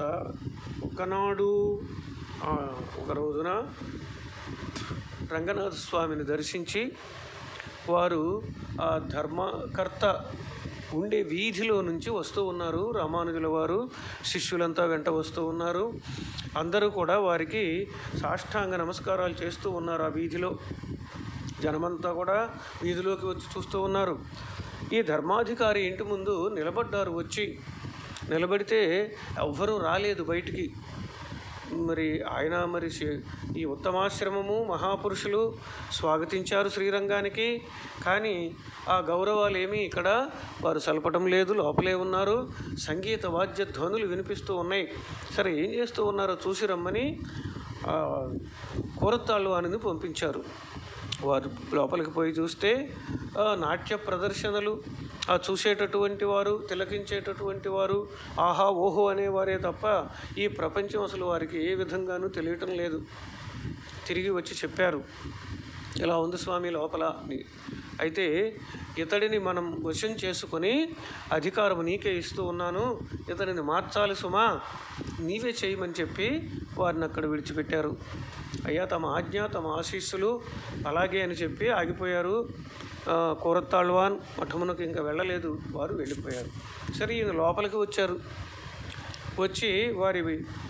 Speaker 1: ఒక రోజున రంగనాథ స్వామిని దర్శించి వారు ఆ ధర్మకర్త ఉండే వీధిలో నుంచి వస్తూ ఉన్నారు. రామానుజుల వారు శిష్యులంతా వెంట వస్తూ ఉన్నారు. అందరూ కూడా వారికి సాష్టాంగ నమస్కారాలు చేస్తూ ఉన్నారు. ఆ వీధిలో జనమంతా కూడా వీధిలోకి వచ్చి చూస్తూ ఉన్నారు. ఈ ధర్మాధికారి ఇంటి ముందు నిలబడ్డారు. నిలబడితే ఎవ్వరూ రాలేదు బయటికి. ఆయన ఈ ఉత్తమాశ్రమము మహాపురుషులు స్వాగతించారు శ్రీరంగానికి, కానీ ఆ గౌరవాలు ఏమీ ఇక్కడ వారు సలపటం లేదు. లోపలే ఉన్నారు. సంగీత వాద్య ధ్వనులు వినిపిస్తూ ఉన్నాయి. సరే, ఏం చేస్తూ ఉన్నారో చూసి రమ్మని కోరతాళ్వానిని పంపించారు. వారు లోపలికి పోయి చూస్తే నాట్య ప్రదర్శనలు చూసేటటువంటి వారు, తిలకించేటటువంటి వారు ఆహా ఓహో అనేవారే తప్ప ఈ ప్రపంచం అసలు వారికి ఏ విధంగానూ తెలియటం లేదు. తిరిగి వచ్చి చెప్పారు, ఇలా ఉంది స్వామి లోపల. అయితే ఇతడిని మనం వశం చేసుకొని అధికారం నీకే ఇస్తూ ఉన్నాను, ఇతడిని మార్చాలి సుమా, నీవే చేయమని చెప్పి వారిని అక్కడ విడిచిపెట్టారు. అయ్యా, తమ ఆజ్ఞ, తమ ఆశీస్సులు అలాగే అని చెప్పి ఆగిపోయారు. కోరతాళ్వాన్ మఠమునకు ఇంకా వెళ్ళలేదు, వారు వెళ్ళిపోయారు. సరే, ఈయన లోపలికి వచ్చారు. వచ్చి వారి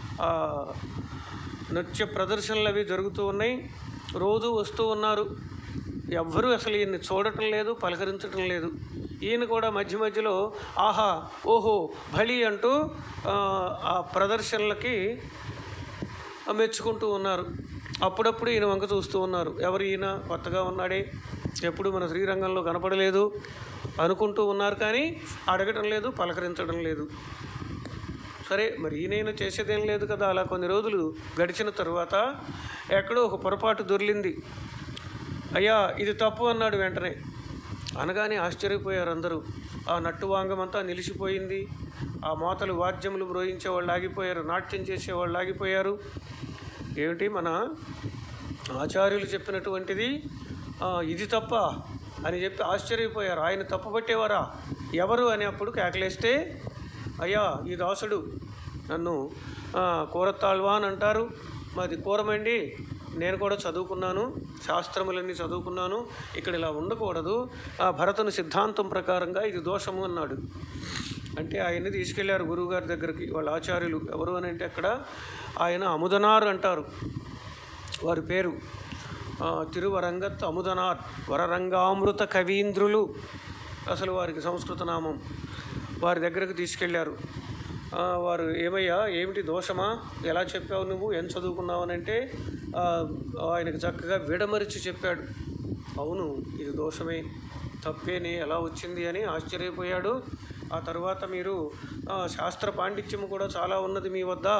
Speaker 1: నృత్య ప్రదర్శనలు అవి జరుగుతూ ఉన్నాయి. రోజు వస్తూ ఉన్నారు. ఎవ్వరూ అసలు ఈయన్ని చూడటం లేదు, పలకరించటం లేదు. ఈయన కూడా మధ్య మధ్యలో ఆహా ఓహో భళి అంటూ ఆ ప్రదర్శనలకి మెచ్చుకుంటూ ఉన్నారు. అప్పుడప్పుడు ఈయన వంక చూస్తూ ఉన్నారు. ఎవరు ఈయన, కొత్తగా ఉన్నాడే, ఎప్పుడు మన శ్రీరంగంలో కనపడలేదు అనుకుంటూ ఉన్నారు. కానీ అడగటం లేదు, పలకరించడం లేదు. సరే, మరి ఈయనైనా చేసేదేం లేదు కదా. అలా కొన్ని రోజులు గడిచిన తరువాత ఎక్కడో ఒక పొరపాటు దొర్లింది. అయ్యా ఇది తప్పు అన్నాడు వెంటనే. అనగానే ఆశ్చర్యపోయారు అందరూ. ఆ నట్టువాంగమంతా నిలిచిపోయింది. ఆ మోతలు వాద్యములు మ్రోయించేవాళ్ళు ఆగిపోయారు, నాట్యం చేసేవాళ్ళు ఆగిపోయారు. ఏమిటి మన ఆచార్యులు చెప్పినటువంటిది ఇది తప్ప అని చెప్పి ఆశ్చర్యపోయారు. ఆయన తప్పు పట్టేవారా, ఎవరు అని అప్పుడు కేకలేస్తే, అయ్యా ఈ దాసుడు నన్ను కూరతాళ్వాన్ అంటారు, మాది కూరమండి, నేను కూడా చదువుకున్నాను, శాస్త్రములన్నీ చదువుకున్నాను, ఇక్కడ ఇలా ఉండకూడదు, భరతుని సిద్ధాంతం ప్రకారంగా ఇది దోషము అన్నాడు. అంటే ఆయన్ని తీసుకెళ్లారు గురువుగారి దగ్గరికి వాళ్ళ ఆచార్యులు. ఎవరు అని అంటే అక్కడ ఆయన అముదనార్ అంటారు వారి పేరు. తిరువరంగత్ అముదనార్, వరరంగామృత కవీంద్రులు అసలు వారికి సంస్కృత నామం. వారి దగ్గరకు తీసుకెళ్లారు. వారు ఏమయ్యా ఏమిటి దోషమా, ఎలా చెప్పావు నువ్వు, ఏం చదువుకున్నావు అని అంటే ఆయనకు చక్కగా విడమరిచి చెప్పాడు. అవును ఇది దోషమే, తప్పేనే, ఎలా వచ్చింది అని ఆశ్చర్యపోయాడు. ఆ తర్వాత మీరు శాస్త్ర పాండిత్యము కూడా చాలా ఉన్నది మీ వద్ద,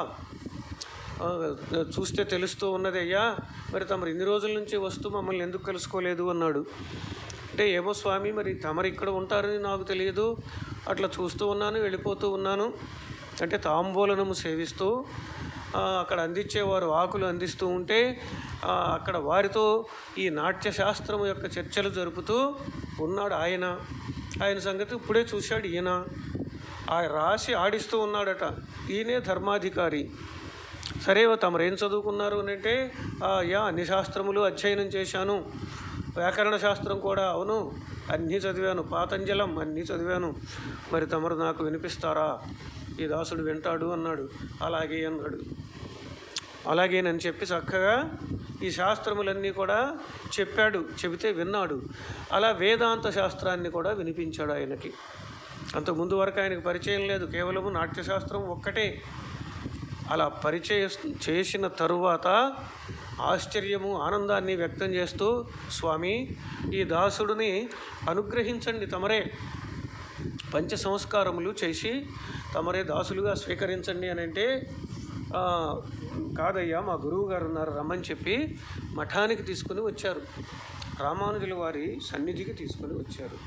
Speaker 1: చూస్తే తెలుస్తూ ఉన్నది అయ్యా, మరి తమరు ఇన్ని రోజుల నుంచి వస్తూ మమ్మల్ని ఎందుకు కలుసుకోలేదు అన్నాడు. అంటే ఏమో స్వామి, మరి తమరు ఇక్కడ ఉంటారని నాకు తెలియదు, అట్లా చూస్తూ ఉన్నాను, వెళ్ళిపోతూ ఉన్నాను. అంటే తాంబూలనము సేవిస్తూ అక్కడ అందించేవారు ఆకులు అందిస్తూ ఉంటే అక్కడ వారితో ఈ నాట్యశాస్త్రము యొక్క చర్చలు జరుపుతూ ఉన్నాడు ఆయన. ఆయన సంగతి ఇప్పుడే చూశాడు ఈయన. ఆయన రాసి ఆడిస్తూ ఉన్నాడట. ఈయనే ధర్మాధికారి. సరే తమరేం చదువుకున్నారు అని అంటే అన్ని శాస్త్రములు అధ్యయనం చేశాను, వ్యాకరణ శాస్త్రం కూడా, అవును అన్నీ చదివాను, పాతంజలం అన్నీ చదివాను, మరి తమరు నాకు వినిపిస్తారా. ఈ దాసుడు వింటాడు అన్నాడు. అలాగే అన్నాడు. అలాగేనని చెప్పి చక్కగా ఈ శాస్త్రములన్నీ కూడా చెప్పాడు. చెబితే విన్నాడు. అలా వేదాంత శాస్త్రాన్ని కూడా వినిపించాడు ఆయనకి. అంతకుముందు వరకు ఆయనకు పరిచయం లేదు, కేవలము నాట్యశాస్త్రం ఒక్కటే. అలా పరిచయం చేసిన తరువాత ఆశ్చర్యము ఆనందాన్ని వ్యక్తం చేస్తూ, స్వామి ఈ దాసుడిని అనుగ్రహించండి, తమరే పంచ సంస్కారములు చేసి తమరే దాసులుగా స్వీకరించండి అని అంటే, కాదయ్యా మా గురువు గారు ఉన్నారు రమ్మని చెప్పి మఠానికి తీసుకుని వచ్చారు. రామానుజుల వారి సన్నిధికి తీసుకుని వచ్చారు.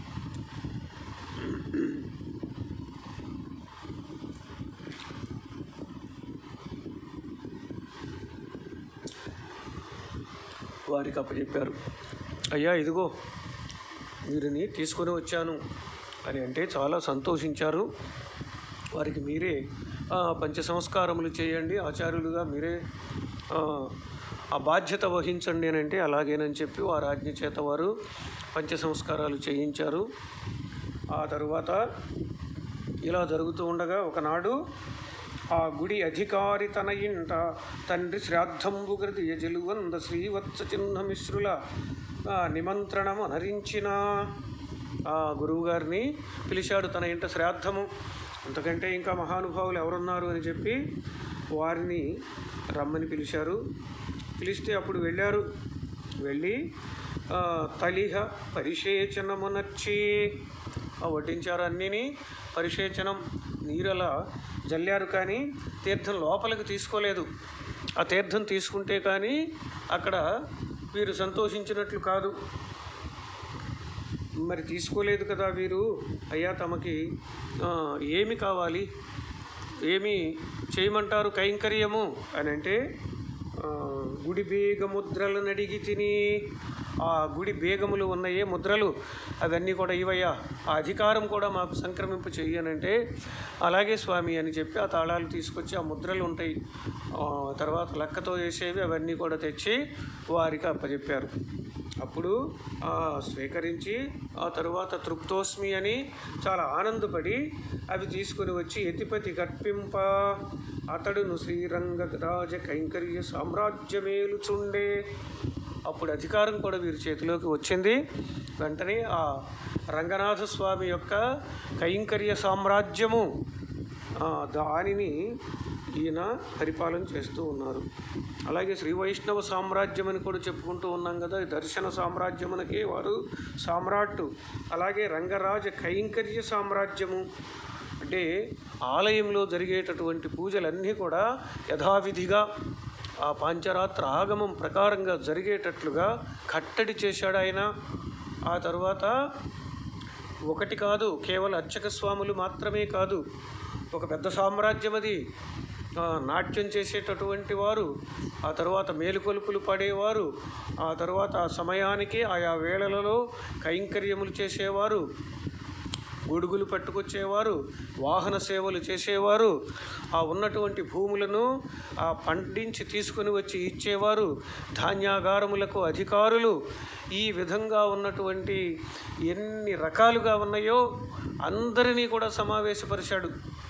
Speaker 1: వారికి అప్పచెప్పారు. అయ్యా ఇదిగో వీరిని తీసుకొని వచ్చాను అని అంటే చాలా సంతోషించారు. వారికి మీరే పంచ సంస్కారములు చేయండి, ఆచార్యులుగా మీరే ఆ బాధ్యత వహించండి అని అంటే అలాగేనని చెప్పి వారి ఆజ్ఞ చేత వారు పంచ సంస్కారాలు చేయించారు. ఆ తరువాత ఇలా జరుగుతూ ఉండగా ఒకనాడు ఆ గుడి అధికారి తన ఇంట తండ్రి శ్రాద్ధంబు గృది యజలువంద శ్రీవత్స చిహ్నమిశ్రుల నిమంత్రణము అనరించిన ఆ గురువుగారిని పిలిచాడు తన ఇంట శ్రాద్ధము. అంతకంటే ఇంకా మహానుభావులు ఎవరున్నారు అని చెప్పి వారిని రమ్మని పిలిచారు. పిలిస్తే అప్పుడు వెళ్ళారు. వెళ్ళి తలిహ పరిశేచనమునర్చి వడ్డించారు. అన్నిని పరిశేచనం నీరలా జల్లారు, కానీ తీర్థం లోపలికి తీసుకోలేదు. ఆ తీర్థం తీసుకుంటే కానీ అక్కడ వీరు సంతోషించినట్లు కాదు. మరి తీసుకోలేదు కదా వీరు. అయ్యా తమకి ఏమి కావాలి, ఏమి చేయమంటారు కైంకర్యము అని అంటే, గుడి బేగ ముద్రలను అడిగి తిని, ఆ గుడి బేగములు ఉన్నాయే ముద్రలు అవన్నీ కూడా ఇవయ్యా, ఆ అధికారం కూడా మాకు సంక్రమింపు చెయ్యనంటే, అలాగే స్వామి అని చెప్పి ఆ తాళాలు తీసుకొచ్చి ఆ ముద్రలు ఉంటాయి తర్వాత లెక్కతో వేసేవి అవన్నీ కూడా తెచ్చి వారికి అప్పచెప్పారు. అప్పుడు స్వీకరించి ఆ తరువాత తృప్తోస్మి అని చాలా ఆనందపడి అవి తీసుకుని వచ్చి యతిపతి గర్పింప అతడును శ్రీరంగరాజ కైంకర్య సామ్రాజ్యమేలుచుండే. అప్పుడు అధికారం కూడా వీరి చేతిలోకి వచ్చింది. వెంటనే ఆ రంగనాథ స్వామి యొక్క కైంకర్య సామ్రాజ్యము దానిని ఈయన పరిపాలన చేస్తూ ఉన్నారు. అలాగే శ్రీ వైష్ణవ సామ్రాజ్యం అని కూడా చెప్పుకుంటూ ఉన్నాం కదా, దర్శన సామ్రాజ్యమునకి వారు సామ్రాట్టు. అలాగే రంగరాజ కైంకర్య సామ్రాజ్యము అంటే ఆలయంలో జరిగేటటువంటి పూజలన్నీ కూడా యథావిధిగా ఆ పాంచరాత్ర ఆగమం ప్రకారంగా జరిగేటట్లుగా కట్టడి చేశాడు ఆయన. ఆ తర్వాత ఒకటి కాదు, కేవలం అర్చక స్వాములు మాత్రమే కాదు, ఒక పెద్ద సామ్రాజ్యం అది. నాట్యం చేసేటటువంటి వారు, ఆ తర్వాత మేలుకొలుపులు పడేవారు, ఆ తర్వాత ఆ సమయానికి ఆయా వేళలలో కైంకర్యములు చేసేవారు, గొడుగులు పట్టుకొచ్చేవారు, వాహన సేవలు చేసేవారు, ఆ ఉన్నటువంటి భూములను పండించి తీసుకొని వచ్చి ఇచ్చేవారు, ధాన్యాగారములకు అధికారులు. ఈ విధంగా ఉన్నటువంటి ఎన్ని రకాలుగా ఉన్నాయో అందరినీ కూడా సమావేశపరిచాడు.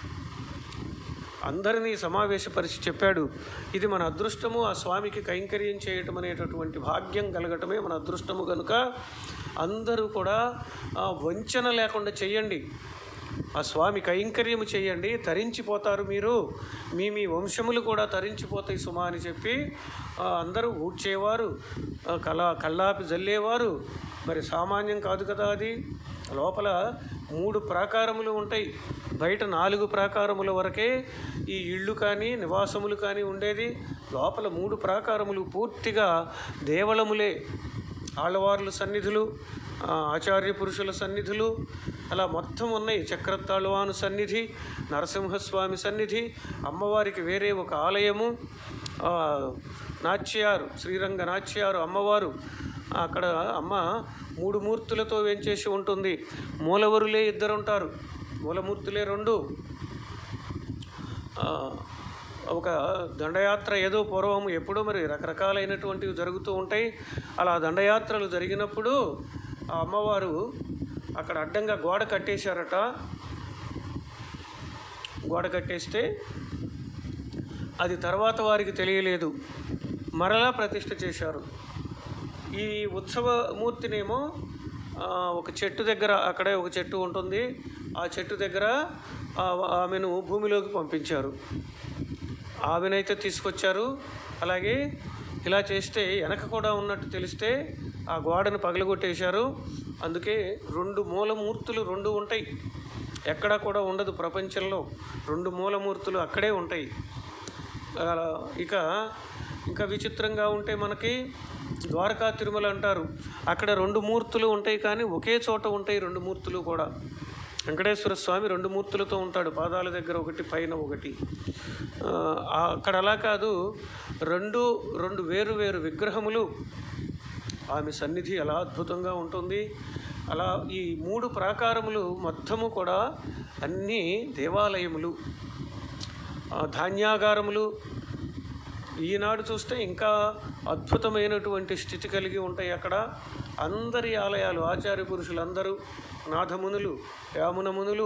Speaker 1: అందరినీ సమావేశపరిచి చెప్పాడు, ఇది మన అదృష్టము, ఆ స్వామికి కైంకర్యం చేయటం అనేటటువంటి భాగ్యం కలగటమే మన అదృష్టము. కనుక అందరూ కూడా వంచన లేకుండా చెయ్యండి, ఆ స్వామి కైంకర్యము చేయండి, తరించిపోతారు మీరు, మీ వంశములు కూడా తరించిపోతాయి సుమా అని చెప్పి అందరూ ఊడ్చేవారు, కళ్ళాపి జల్లేవారు. మరి సామాన్యం కాదు కదా అది. లోపల 3 ప్రాకారములు ఉంటాయి, బయట 4 ప్రాకారముల వరకే ఈ ఇళ్ళు కానీ నివాసములు కానీ ఉండేది. లోపల 3 ప్రాకారములు పూర్తిగా దేవళములే, ఆళ్వార్ల సన్నిధులు, ఆచార్య పురుషుల సన్నిధులు అలా మొత్తం ఉన్నాయి. చక్రతాళ్వాను సన్నిధి, నరసింహస్వామి సన్నిధి, అమ్మవారికి వేరే ఒక ఆలయము, నాచ్యారు, శ్రీరంగ నాచ్యారు అమ్మవారు. అక్కడ అమ్మ 3 మూర్తులతో వెంచేసి ఉంటుంది. మూలవరులే 2 ఉంటారు, మూలమూర్తులే 2. ఒక దండయాత్ర ఏదో పూర్వం ఎప్పుడో మరి రకరకాలైనటువంటివి జరుగుతూ ఉంటాయి. అలా దండయాత్రలు జరిగినప్పుడు ఆ అమ్మవారు అక్కడ అడ్డంగా గోడ కట్టేశారట. గోడ కట్టేస్తే అది తర్వాత వారికి తెలియలేదు, మరలా ప్రతిష్ఠ చేశారు. ఈ ఉత్సవమూర్తినేమో ఒక చెట్టు దగ్గర, అక్కడే ఒక చెట్టు ఉంటుంది, ఆ చెట్టు దగ్గర ఆమెను భూమిలోకి పంపించారు. ఆమెనైతే తీసుకొచ్చారు. అలాగే ఇలా చేస్తే వెనక కూడా ఉన్నట్టు తెలిస్తే ఆ గోడను పగలగొట్టేశారు. అందుకే 2 మూలమూర్తులు 2 ఉంటాయి, ఎక్కడా కూడా ఉండదు ప్రపంచంలో. 2 మూలమూర్తులు అక్కడే ఉంటాయి. ఇంకా విచిత్రంగా ఉంటే మనకి ద్వారకా తిరుమల అంటారు, అక్కడ 2 మూర్తులు ఉంటాయి, కానీ ఒకే చోట ఉంటాయి 2 మూర్తులు కూడా. వెంకటేశ్వర స్వామి 2 మూర్తులతో ఉంటాడు, పాదాల దగ్గర ఒకటి, పైన ఒకటి. అక్కడ అలా కాదు, 2 వేరు వేరు విగ్రహములు. ఆమె సన్నిధి అలా అద్భుతంగా ఉంటుంది. అలా ఈ 3 ప్రాకారములు మొత్తము కూడా అన్నీ దేవాలయములు, ధాన్యాగారములు. ఈనాడు చూస్తే ఇంకా అద్భుతమైనటువంటి స్థితి కలిగి ఉంటాయి అక్కడ. అందరి ఆలయాలు, ఆచార్య పురుషులందరూ, నాథమునులు, యామునమునులు,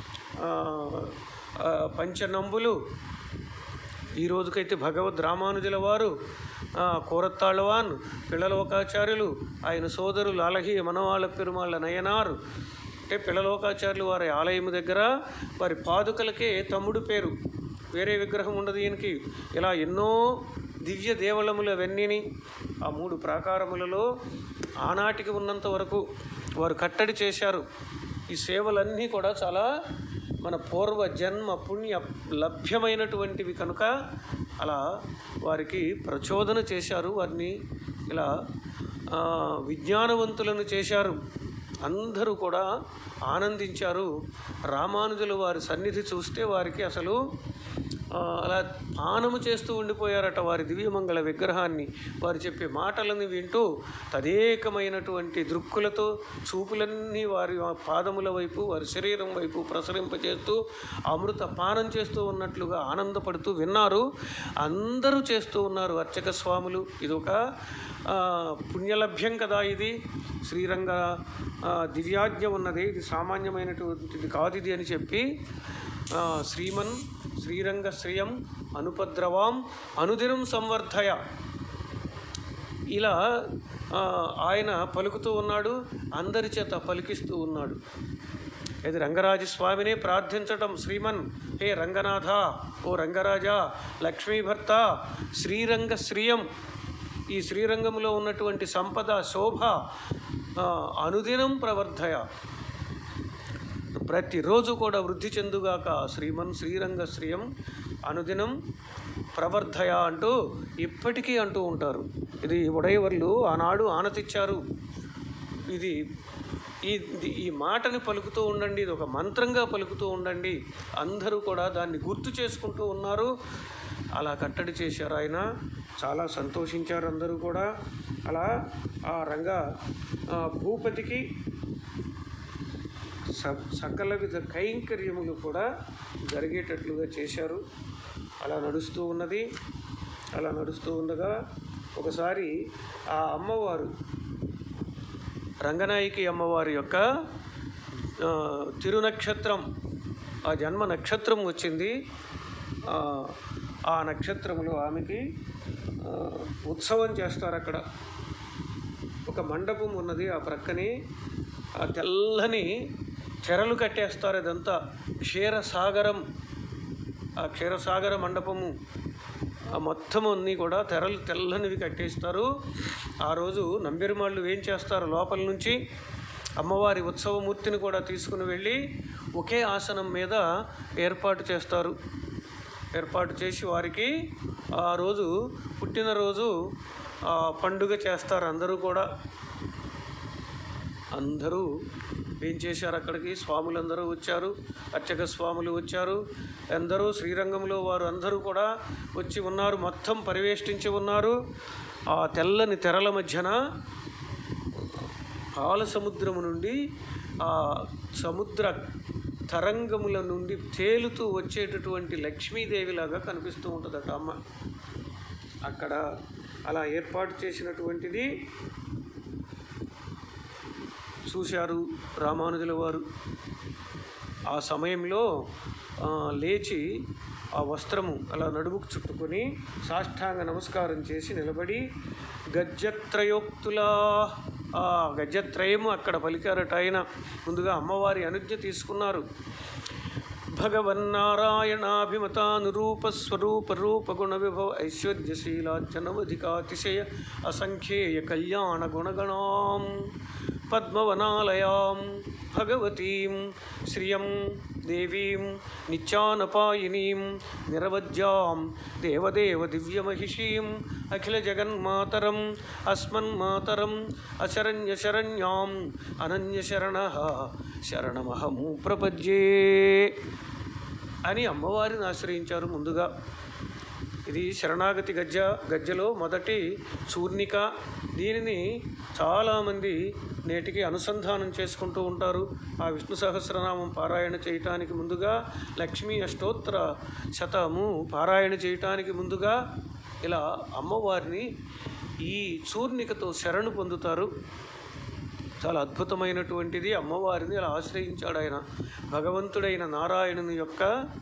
Speaker 1: పంచనంబులు, ఈ రోజుకైతే భగవద్ రామానుజుల వారు, కోరత్తాళ్వాన్, పిళ్ళలోకాచార్యులు, ఆయన సోదరులు అలహి మనవాళ్ళ పెరుమాళ్ళ నయనారు. అంటే పిళ్ళలోకాచార్యులు వారి ఆలయం దగ్గర వారి పాదుకలకే తమ్ముడు పేరు, వేరే విగ్రహం ఉండదు ఈయనకి. ఇలా ఎన్నో దివ్య దేవళములు అవన్నీ ఆ 3 ప్రాకారములలో ఆనాటికి ఉన్నంత వరకు వారు కట్టడి చేశారు. ఈ సేవలన్నీ కూడా చాలా మన పూర్వ జన్మ పుణ్య లభ్యమైనటువంటివి కనుక అలా వారికి ప్రచోదన చేశారు, వారిని ఇలా విజ్ఞానవంతులను చేశారు. అందరూ కూడా ఆనందించారు. రామానుజులు వారి సన్నిధి చూస్తే వారికి అసలు అలా పానము చేస్తూ ఉండిపోయారట వారి దివ్యమంగళ విగ్రహాన్ని. వారు చెప్పే మాటలను వింటూ తదేకమైనటువంటి దృక్కులతో చూపులన్నీ వారి పాదముల వైపు, వారి శరీరం వైపు ప్రసరింపజేస్తూ అమృత పానం చేస్తూ ఉన్నట్లుగా ఆనందపడుతూ విన్నారు. అందరూ చేస్తూ ఉన్నారు అర్చక స్వాములు. ఇదొక పుణ్యలభ్యం కదా ఇది. శ్రీరంగ దివ్యాజ్ఞ ఉన్నది, ఇది సామాన్యమైనటువంటిది కాదు ఇది అని చెప్పి శ్రీరంగ శ్రియం అనుపద్రవాం అనుదినం సంవర్ధయ. ఇలా ఆయన పలుకుతూ ఉన్నాడు, అందరి చేత పలికిస్తూ ఉన్నాడు. ఇది రంగరాజస్వామినే ప్రార్థించటం. శ్రీమన్ హే రంగనాథ, ఓ రంగరాజా, లక్ష్మీభర్త, శ్రీరంగ శ్రియం, ఈ శ్రీరంగంలో ఉన్నటువంటి సంపద శోభ అనుదినం ప్రవర్ధయ, ప్రతిరోజు కూడా వృద్ధి చెందుగాక. శ్రీమన్ శ్రీరంగ శ్రియం అనుదినం ప్రవర్ధయ అంటూ ఇప్పటికీ అంటూ ఉంటారు. ఇది ఉడయవర్లు ఆనాడు ఆనతిచ్చారు. ఇది ఈ మాటని పలుకుతూ ఉండండి, ఇది ఒక మంత్రంగా పలుకుతూ ఉండండి. అందరూ కూడా దాన్ని గుర్తు చేసుకుంటూ ఉన్నారు. అలా కట్టడి చేశారు ఆయన. చాలా సంతోషించారు అందరూ కూడా. అలా ఆ భూపతికి సకల విధ కైంకర్యములు కూడా జరిగేటట్లుగా చేశారు. అలా నడుస్తూ ఉన్నది. అలా నడుస్తూ ఉండగా ఒకసారి ఆ అమ్మవారు, రంగనాయకి అమ్మవారి యొక్క తిరునక్షత్రం, ఆ జన్మ నక్షత్రం వచ్చింది. ఆ నక్షత్రంలో ఆమెకి ఉత్సవం చేస్తారు. అక్కడ ఒక మండపం ఉన్నది. ఆ ప్రక్కనే ఆ తెల్లని తెరలు కట్టేస్తారు. అదంతా క్షీరసాగరం, ఆ క్షీరసాగర మండపము మొత్తం అన్నీ కూడా తెరలు తెల్లనివి కట్టేస్తారు. ఆ రోజు నంబెరుమాళ్ళు ఏం చేస్తారు, లోపల నుంచి అమ్మవారి ఉత్సవమూర్తిని కూడా తీసుకుని వెళ్ళి ఒకే ఆసనం మీద ఏర్పాటు చేస్తారు. ఏర్పాటు చేసి వారికి ఆ రోజు పుట్టినరోజు పండుగ చేస్తారు. అందరూ కూడా అందరూ ఏం చేశారు, అక్కడికి స్వాములందరూ వచ్చారు, అర్చక స్వాములు వచ్చారు, అందరూ శ్రీరంగంలో వారు అందరూ కూడా వచ్చి ఉన్నారు, మొత్తం పరివేష్టించి ఉన్నారు. ఆ తెల్లని తెరల మధ్యన పాల సముద్రము నుండి, ఆ సముద్ర తరంగముల నుండి తేలుతూ వచ్చేటటువంటి లక్ష్మీదేవిలాగా కనిపిస్తూ ఉంటుందట అమ్మ. అక్కడ అలా ఏర్పాటు చేసినటువంటిది చూశారు రామానుజుల వారు. ఆ సమయంలో లేచి ఆ వస్త్రము అలా నడుముకు చుట్టుకొని సాష్టాంగ నమస్కారం చేసి నిలబడి గద్యత్రయోక్తులా, ఆ గద్యత్రయము అక్కడ పలికారట ఆయన. ముందుగా అమ్మవారి అనుజ్ఞ తీసుకున్నారు. భగవన్నారాయణాభిమతానురూప స్వరూప రూప గుణ విభవ ఐశ్వర్యశీలాచనవధికాతిశయ అసంఖ్యేయ కళ్యాణ గుణగణాం పద్మవనాలయాం భగవతీం శ్రియం దేవీం నిత్యానపాయినీం నిరవధ్యాం దేవదేవ దివ్యమహిషీం అఖిల జగన్మాతరం అస్మన్మాతరం అశరణ్యశరణ్యాం అనన్యశరణః శరణమహము ప్రపద్యే అని అమ్మవారిని ఆశ్రయించారు. ముందుగా ఇది శరణాగతి గజ్జలో మొదటి చూర్ణిక. దీనిని చాలామంది నేటికి అనుసంధానం చేసుకుంటూ ఉంటారు. ఆ విష్ణు సహస్రనామం పారాయణ చేయటానికి ముందుగా, లక్ష్మీ అష్టోత్తర శతము పారాయణ చేయటానికి ముందుగా ఇలా అమ్మవారిని ఈ చూర్ణికతో శరణు పొందుతారు. చాలా అద్భుతమైనటువంటిది. అమ్మవారిని అలా ఆశ్రయించాడు ఆయన. భగవంతుడైన నారాయణుని యొక్క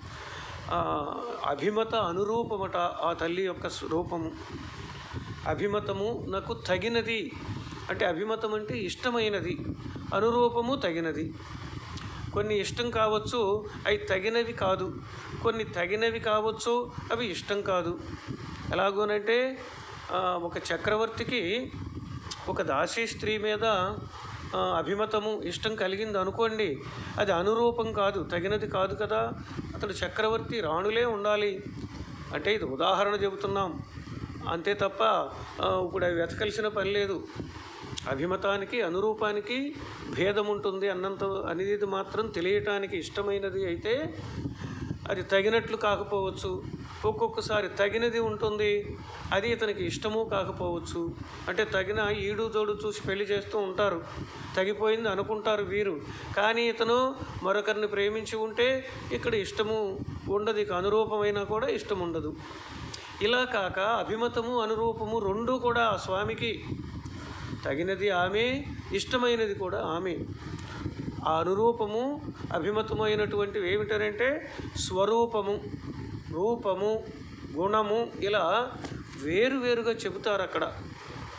Speaker 1: అభిమత అనురూపమట ఆ తల్లి యొక్క రూపము. అభిమతము నాకు తగినది అంటే, అభిమతం అంటే ఇష్టమైనది, అనురూపము తగినది. కొన్ని ఇష్టం కావచ్చు, అవి తగినవి కాదు. కొన్ని తగినవి కావచ్చు, అవి ఇష్టం కాదు. ఎలాగోనంటే ఒక చక్రవర్తికి ఒక దాసీ స్త్రీ మీద అభిమతము ఇష్టం కలిగింది అనుకోండి, అది అనురూపం కాదు, తగినది కాదు కదా. అతడు చక్రవర్తి, రాణులే ఉండాలి అంటే ఇది ఉదాహరణ చెబుతున్నాం అంతే తప్ప ఇప్పుడు అవి వెతకలిసిన పని లేదు. అభిమతానికి అనురూపానికి భేదం ఉంటుంది అనేది మాత్రం తెలియటానికి ఇష్టమైనది అయితే అది తగినట్లు కాకపోవచ్చు. ఒక్కొక్కసారి తగినది ఉంటుంది, అది ఇతనికి ఇష్టము కాకపోవచ్చు. అంటే తగిన ఈడు జోడు చూసి పెళ్లి చేస్తూ ఉంటారు, తగిపోయింది అనుకుంటారు వీరు. కానీ ఇతను మరొకరిని ప్రేమించి ఉంటే ఇక్కడ ఇష్టము ఉండదు, ఇక అనురూపమైనా కూడా ఇష్టం ఉండదు. ఇలా కాక అభిమతము అనురూపము రెండూ కూడా ఆ స్వామికి తగినది ఆమె, ఇష్టమైనది కూడా ఆమె. ఆ అనురూపము అభిమతమైనటువంటివి ఏమిటంటే స్వరూపము, రూపము, గుణము ఇలా వేరువేరుగా చెబుతారు అక్కడ.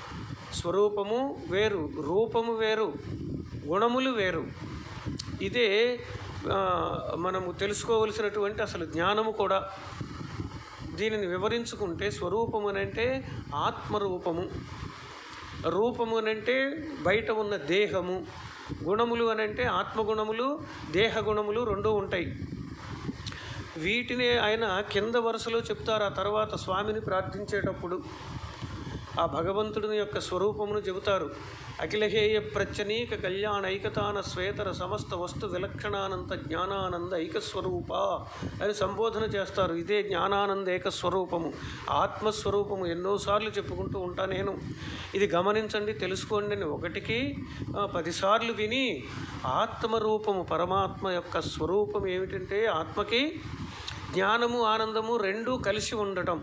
Speaker 1: స్వరూపము వేరు, రూపము వేరు, గుణములు వేరు. ఇదే మనము తెలుసుకోవలసినటువంటి అసలు జ్ఞానము కూడా. దీనిని వివరించుకుంటే స్వరూపము అనంటే ఆత్మరూపము, రూపము అనంటే బయట ఉన్న దేహము, గుణములు అనంటే ఆత్మగుణములు, దేహగుణములు రెండూ ఉంటాయి. వీటిని ఆయన కింద వరుసలో చెప్తారు. ఆ తర్వాత స్వామిని ప్రార్థించేటప్పుడు ఆ భగవంతుడిని యొక్క స్వరూపమును చెబుతారు. అఖిలహేయ ప్రత్యనీక కళ్యాణ ఐకతాన శ్వేతర సమస్త వస్తు విలక్షణానంద జ్ఞానానంద ఐకస్వరూప అని సంబోధన చేస్తారు. ఇదే జ్ఞానానంద ఏకస్వరూపము, ఆత్మస్వరూపము. ఎన్నోసార్లు చెప్పుకుంటూ ఉంటా నేను. ఇది గమనించండి, తెలుసుకోండి అని 1కి 10 సార్లు విని ఆత్మరూపము, పరమాత్మ యొక్క స్వరూపం ఏమిటంటే ఆత్మకి జ్ఞానము ఆనందము రెండూ కలిసి ఉండటం.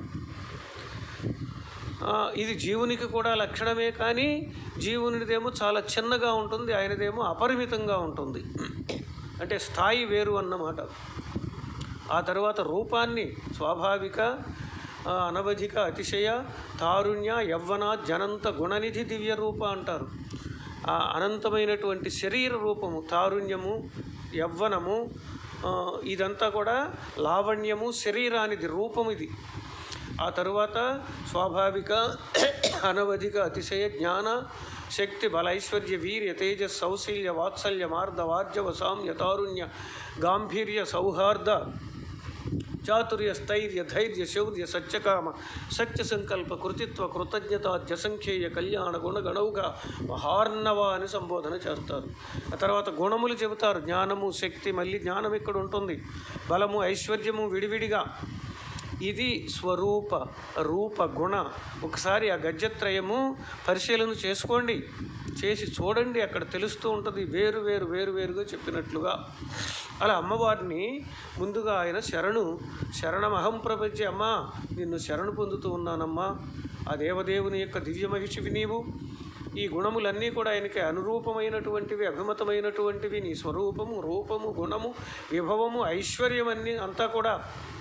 Speaker 1: ఇది జీవునికి కూడా లక్షణమే, కానీ జీవునిదేమో చాలా చిన్నగా ఉంటుంది, ఆయనదేమో అపరిమితంగా ఉంటుంది. అంటే స్థాయి వేరు అన్నమాట. ఆ తర్వాత రూపాన్ని స్వాభావిక, అనవధిక, అతిశయ, తారుణ్య, యవ్వన, జనంత, గుణనిధి, దివ్య రూప అంటారు. ఆ అనంతమైనటువంటి శరీర రూపము, తారుణ్యము, యవ్వనము, ఇదంతా కూడా లావణ్యము, శరీరానిది రూపం ఇది. ఆ తరువాత స్వాభావిక, అనవధిక, అతిశయ, జ్ఞాన, శక్తి, బల, ఐశ్వర్య, వీర్య, తేజ, సౌశల్య, వాత్సల్య, మార్ద, వార్జవ, సామ్య, తారుణ్య, గాంభీర్య, సౌహార్ద, చాతుర్య, స్థైర్య, ధైర్య, శౌర్య, సత్యకామ, సత్య సంకల్ప, కృతిత్వ, కృతజ్ఞత, జసంఖ్యేయ, కళ్యాణ, గుణగణౌక, మహార్ణవ అని సంబోధన చేస్తారు. ఆ తర్వాత గుణములు చెబుతారు. జ్ఞానము, శక్తి, మళ్ళీ జ్ఞానం ఇక్కడ ఉంటుంది, బలము, ఐశ్వర్యము విడివిడిగా. ఇది స్వరూప, రూప, గుణ. ఒకసారి ఆ గద్యత్రయము పరిశీలన చేసుకోండి, చేసి చూడండి, అక్కడ తెలుస్తూ ఉంటుంది వేరు వేరు వేరు వేరుగా చెప్పినట్లుగా. అలా అమ్మవారిని ముందుగా ఆయన శరణమహం ప్రపంచే, అమ్మా నిన్ను శరణు పొందుతూ ఉన్నానమ్మా, ఆ దేవదేవుని యొక్క దివ్య మహిషివి నీవు. ఈ గుణములన్నీ కూడా ఆయనకి అనురూపమైనటువంటివి, అభిమతమైనటువంటివి. నీ స్వరూపము, రూపము, గుణము, విభవము, ఐశ్వర్యం అన్నీ అంతా కూడా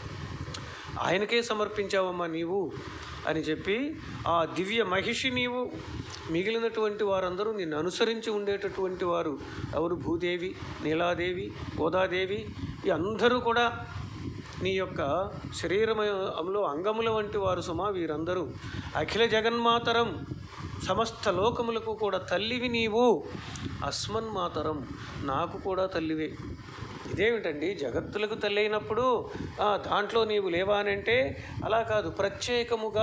Speaker 1: ఆయనకే సమర్పించావమ్మా నీవు అని చెప్పి, ఆ దివ్య మహిషి నీవు. మిగిలినటువంటి వారందరూ నిన్ను అనుసరించి ఉండేటటువంటి వారు ఎవరు? భూదేవి, నీలాదేవి, గోదాదేవి, ఈ అందరూ కూడా నీ యొక్క శరీరంలో అంగముల వంటి వారు సుమా వీరందరూ. అఖిల జగన్మాతరం, సమస్త లోకములకు కూడా తల్లివి నీవు. అస్మన్మాతరం, నాకు కూడా తల్లివే. ఇదేమిటండి, జగత్తులకు తల్లి అయినప్పుడు దాంట్లో నీవు లేవా అని అంటే అలా కాదు, ప్రత్యేకముగా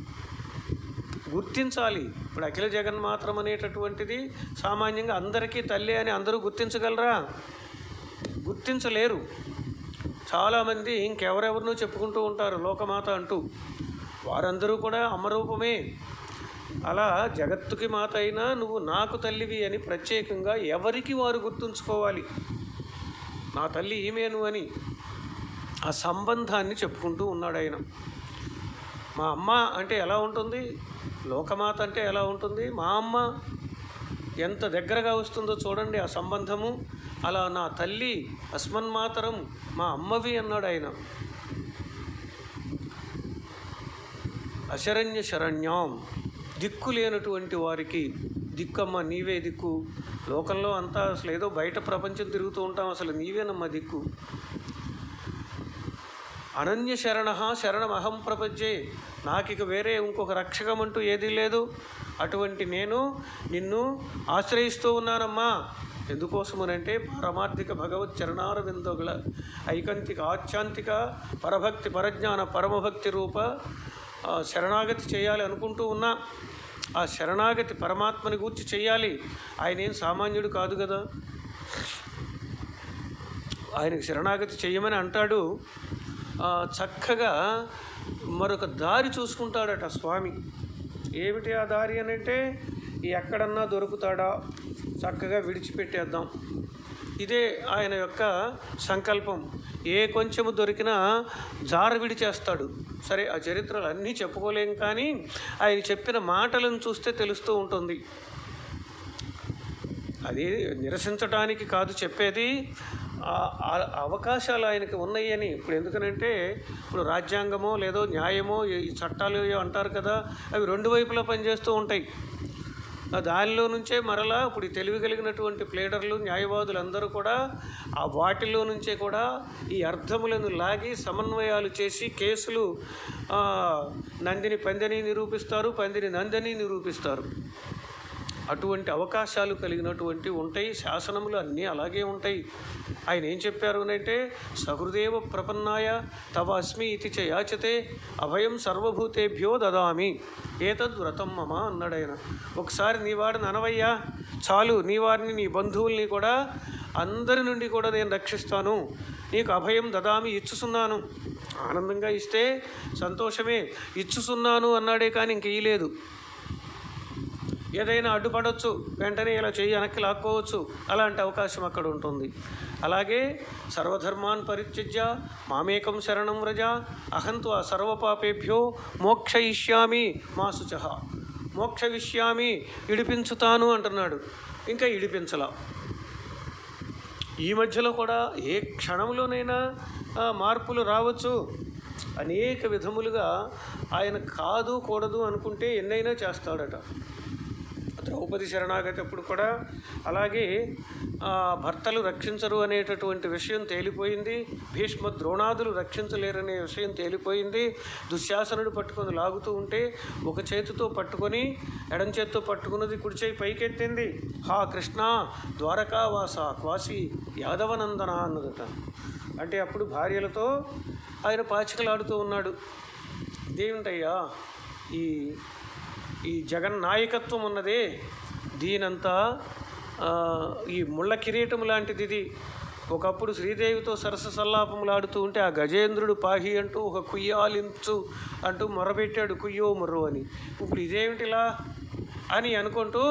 Speaker 1: గుర్తించాలి. ఇప్పుడు అఖిల జగన్మాత్రం అనేటటువంటిది సామాన్యంగా అందరికీ తల్లి అని అందరూ గుర్తించగలరా? గుర్తించలేరు. చాలామంది ఇంకెవరెవరినో చెప్పుకుంటూ ఉంటారు లోకమాత అంటూ, వారందరూ కూడా అమ్మరూపమే. అలా జగత్తుకి మాత అయినా నువ్వు నాకు తల్లివి అని ప్రత్యేకంగా ఎవరికి వారు గుర్తుంచుకోవాలి. నా తల్లి ఈమెను అని ఆ సంబంధాన్ని చెప్పుకుంటూ ఉన్నాడు ఆయన. మా అమ్మ అంటే ఎలా ఉంటుంది, లోకమాత అంటే ఎలా ఉంటుంది, మా అమ్మ ఎంత దగ్గరగా వస్తుందో చూడండి ఆ సంబంధము. అలా నా తల్లి అస్మన్మాతరం, మా అమ్మవి అన్నాడు ఆయన. అశరణ్య శరణ్యాం, దిక్కు లేనటువంటి వారికి దిక్కమ్మ, నీవే దిక్కు. లోకంలో అంతా అసలు ఏదో బయట ప్రపంచం తిరుగుతూ ఉంటాం, అసలు నీవేనమ్మా దిక్కు. అనన్య శరణ శరణమహం ప్రపంచే, నాకిక వేరే ఇంకొక రక్షకం అంటూ ఏదీ లేదు. అటువంటి నేను నిన్ను ఆశ్రయిస్తూ ఉన్నానమ్మా. ఎందుకోసమనంటే పారమార్థిక భగవత్ చరణారవిందోగల ఐకంతిక ఆత్యాంతిక పరభక్తి పరజ్ఞాన పరమభక్తి రూప శరణాగతి చేయాలి అనుకుంటూ ఉన్నా. ఆ శరణాగతి పరమాత్మని గూర్చి చెయ్యాలి. ఆయన ఏం సామాన్యుడు కాదు కదా, ఆయనకు శరణాగతి చెయ్యమని అంటాడు. చక్కగా మరొక దారి చూసుకుంటాడట స్వామి. ఏమిటి ఆ దారి అని అంటే, ఎక్కడన్నా దొరుకుతాడా చక్కగా విడిచిపెట్టేద్దాం, ఇదే ఆయన యొక్క సంకల్పం. ఏ కొంచెము దొరికినా జార విడిచేస్తాడు. సరే, ఆ చరిత్రలు అన్నీ చెప్పుకోలేం, కానీ ఆయన చెప్పిన మాటలను చూస్తే తెలుస్తూ ఉంటుంది. అది నిరసించడానికి కాదు చెప్పేది, అవకాశాలు ఆయనకి ఉన్నాయి అని. ఇప్పుడు ఎందుకనంటే, ఇప్పుడు రాజ్యాంగమో లేదో న్యాయమో ఈ చట్టాలు అంటారు కదా, అవి రెండు వైపులా పనిచేస్తూ ఉంటాయి. దానిలో నుంచే మరలా ఇప్పుడు తెలివి కలిగినటువంటి ప్లేడర్లు న్యాయవాదులు అందరూ కూడా ఆ వాటిలో నుంచే కూడా ఈ అర్థములను లాగి సమన్వయాలు చేసి కేసులు నందిని పందిని నిరూపిస్తారు, పందిని నందిని నిరూపిస్తారు. అటువంటి అవకాశాలు కలిగినటువంటి ఉంటాయి. శాసనములు అన్నీ అలాగే ఉంటాయి. ఆయన ఏం చెప్పారు అంటే, సహృదేవ ప్రపన్నాయ తవ అస్మి ఇది చయాచతే అభయం సర్వభూతేభ్యో దదామి ఏతద్వ్రతం మమ అన్నాడు ఆయన. ఒకసారి నీ వాడిని అనవయ్యా చాలు, నీ వారిని నీ బంధువుల్ని కూడా అందరి నుండి కూడా నేను రక్షిస్తాను, నీకు అభయం దదామి ఇచ్చుసున్నాను. ఆనందంగా ఇస్తే సంతోషమే, ఇచ్చుసున్నాను అన్నాడే కానీ ఇంక ఇయ్యలేదు. ఏదైనా అడ్డుపడవచ్చు, వెంటనే ఇలా చెయ్యి వెనక్కి లాక్కోవచ్చు, అలాంటి అవకాశం అక్కడ ఉంటుంది. అలాగే సర్వధర్మాన్ పరిత్యజ్య మామేకం శరణం వ్రజ అహంత్వా సర్వపాపేభ్యో మోక్షయిష్యామి మా శుచః. మోక్షయిష్యామి ఇడిపించుతాను అంటున్నాడు, ఇంకా ఇడిపించలా. ఈ మధ్యలో కూడా ఏ క్షణంలోనైనా మార్పులు రావచ్చు. అనేక విధములుగా ఆయన కాదు కూడదు అనుకుంటే ఎన్నైనా చేస్తాడట. ద్రౌపది శరణాగతి అప్పుడు కూడా అలాగే భర్తలు రక్షించరు అనేటటువంటి విషయం తేలిపోయింది. భీష్మ ద్రోణాదులు రక్షించలేరనే విషయం తేలిపోయింది. దుశ్శాసనుడు పట్టుకొని లాగుతూ ఉంటే ఒక చేతితో పట్టుకొని ఎడం చేతితో పట్టుకున్నది కుడి చేయి పైకెత్తింది. హా కృష్ణ ద్వారకావాస క్వాసి యాదవనందన అన్నదట. అంటే అప్పుడు భార్యలతో ఆయన పాచికలాడుతూ ఉన్నాడు. ఇదేమిటయ్యా ఈ జగన్నాయకత్వం ఉన్నదే, దీనంతా ఈ ముళ్ళ కిరీటం లాంటిది ఇది. ఒకప్పుడు శ్రీదేవితో సరస సల్లాపములాడుతూ ఉంటే ఆ గజేంద్రుడు పాహి అంటూ ఒక కుయ్యాలించు అంటూ మొరబెట్టాడు, కుయ్యో మొర్రు అని. ఇప్పుడు ఇదేమిటిలా అని అనుకుంటూ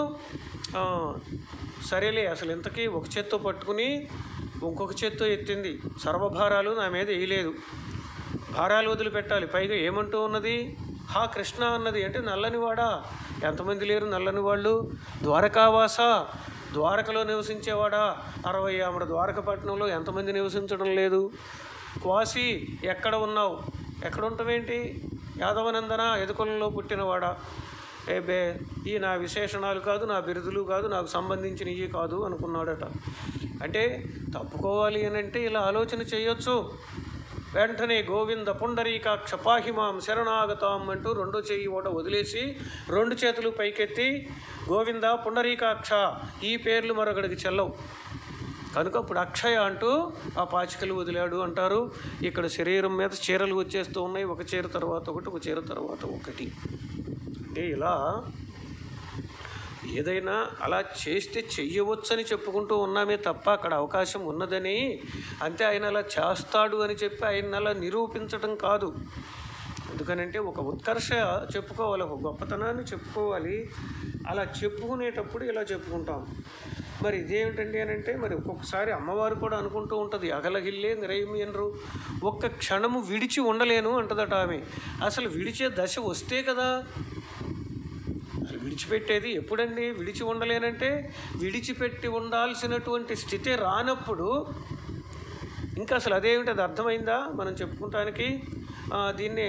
Speaker 1: సరేలే అసలు ఇంతకీ ఒక చేత్తో పట్టుకుని ఇంకొక చేత్తో ఎత్తింది. సర్వభారాలు నా మీద వేయలేదు, భారాలు వదిలిపెట్టాలి. పైగా ఏమంటూ ఉన్నది, హా కృష్ణ అన్నది. అంటే నల్లనివాడా, ఎంతమంది లేరు నల్లని వాళ్ళు? ద్వారకావాస, ద్వారకలో నివసించేవాడా? 60 ఆమడ ద్వారకపట్నంలో ఎంతమంది నివసించడం లేదు? క్వాసి ఎక్కడ ఉన్నావు? ఎక్కడ ఉంటావేంటి? యాదవనందన ఎదుకులంలో పుట్టినవాడా? ఏబే ఈ నా విశేషణాలు కాదు, నా బిరుదులు కాదు, నాకు సంబంధించినవి కాదు అనుకున్నాడట. అంటే తప్పుకోవాలి అని అంటే ఇలా ఆలోచన చేయొచ్చు. వెంటనే గోవింద పుండరీకాక్ష పాహిమాం శరణాగతాం అంటూ రెండో చెయ్యి ఓట వదిలేసి 2 చేతులు పైకెత్తి గోవింద పుండరీకాక్ష, ఈ పేర్లు మరొకడికి చెల్లవు కనుక ఇప్పుడు అక్షయ అంటూ ఆ పాచికలు వదిలాడు అంటారు. ఇక్కడ శరీరం మీద చీరలు వచ్చేస్తూ ఉన్నాయి, ఒక చీర తర్వాత ఒకటి, ఒక చీర తర్వాత ఒకటి. అంటే ఇలా ఏదైనా అలా చేస్తే చెయ్యవచ్చని చెప్పుకుంటూ ఉన్నామే తప్ప అక్కడ అవకాశం ఉన్నదని అంతే ఆయన అలా చేస్తాడు అని చెప్పి ఆయన అలా నిరూపించడం కాదు. ఎందుకనంటే ఒక ఉత్కర్ష చెప్పుకోవాలి, ఒక గొప్పతనాన్ని చెప్పుకోవాలి. అలా చెప్పుకునేటప్పుడు ఇలా చెప్పుకుంటాం. మరి ఇదేమిటండి అని అంటే మరి ఒక్కొక్కసారి అమ్మవారు కూడా అనుకుంటూ ఉంటుంది, అగలగిల్లే నిరయమియనరు, ఒక్క క్షణము విడిచి ఉండలేను అంటదట ఆమె. అసలు విడిచే దశ వస్తే కదా, విడిచిపెట్టేది ఎప్పుడండి? విడిచి ఉండలేనంటే విడిచిపెట్టి ఉండాల్సినటువంటి స్థితి రానప్పుడు ఇంకా అసలు అదేమిటి, అది అర్థమైందా మనం చెప్పుకుంటానికి? దీన్నే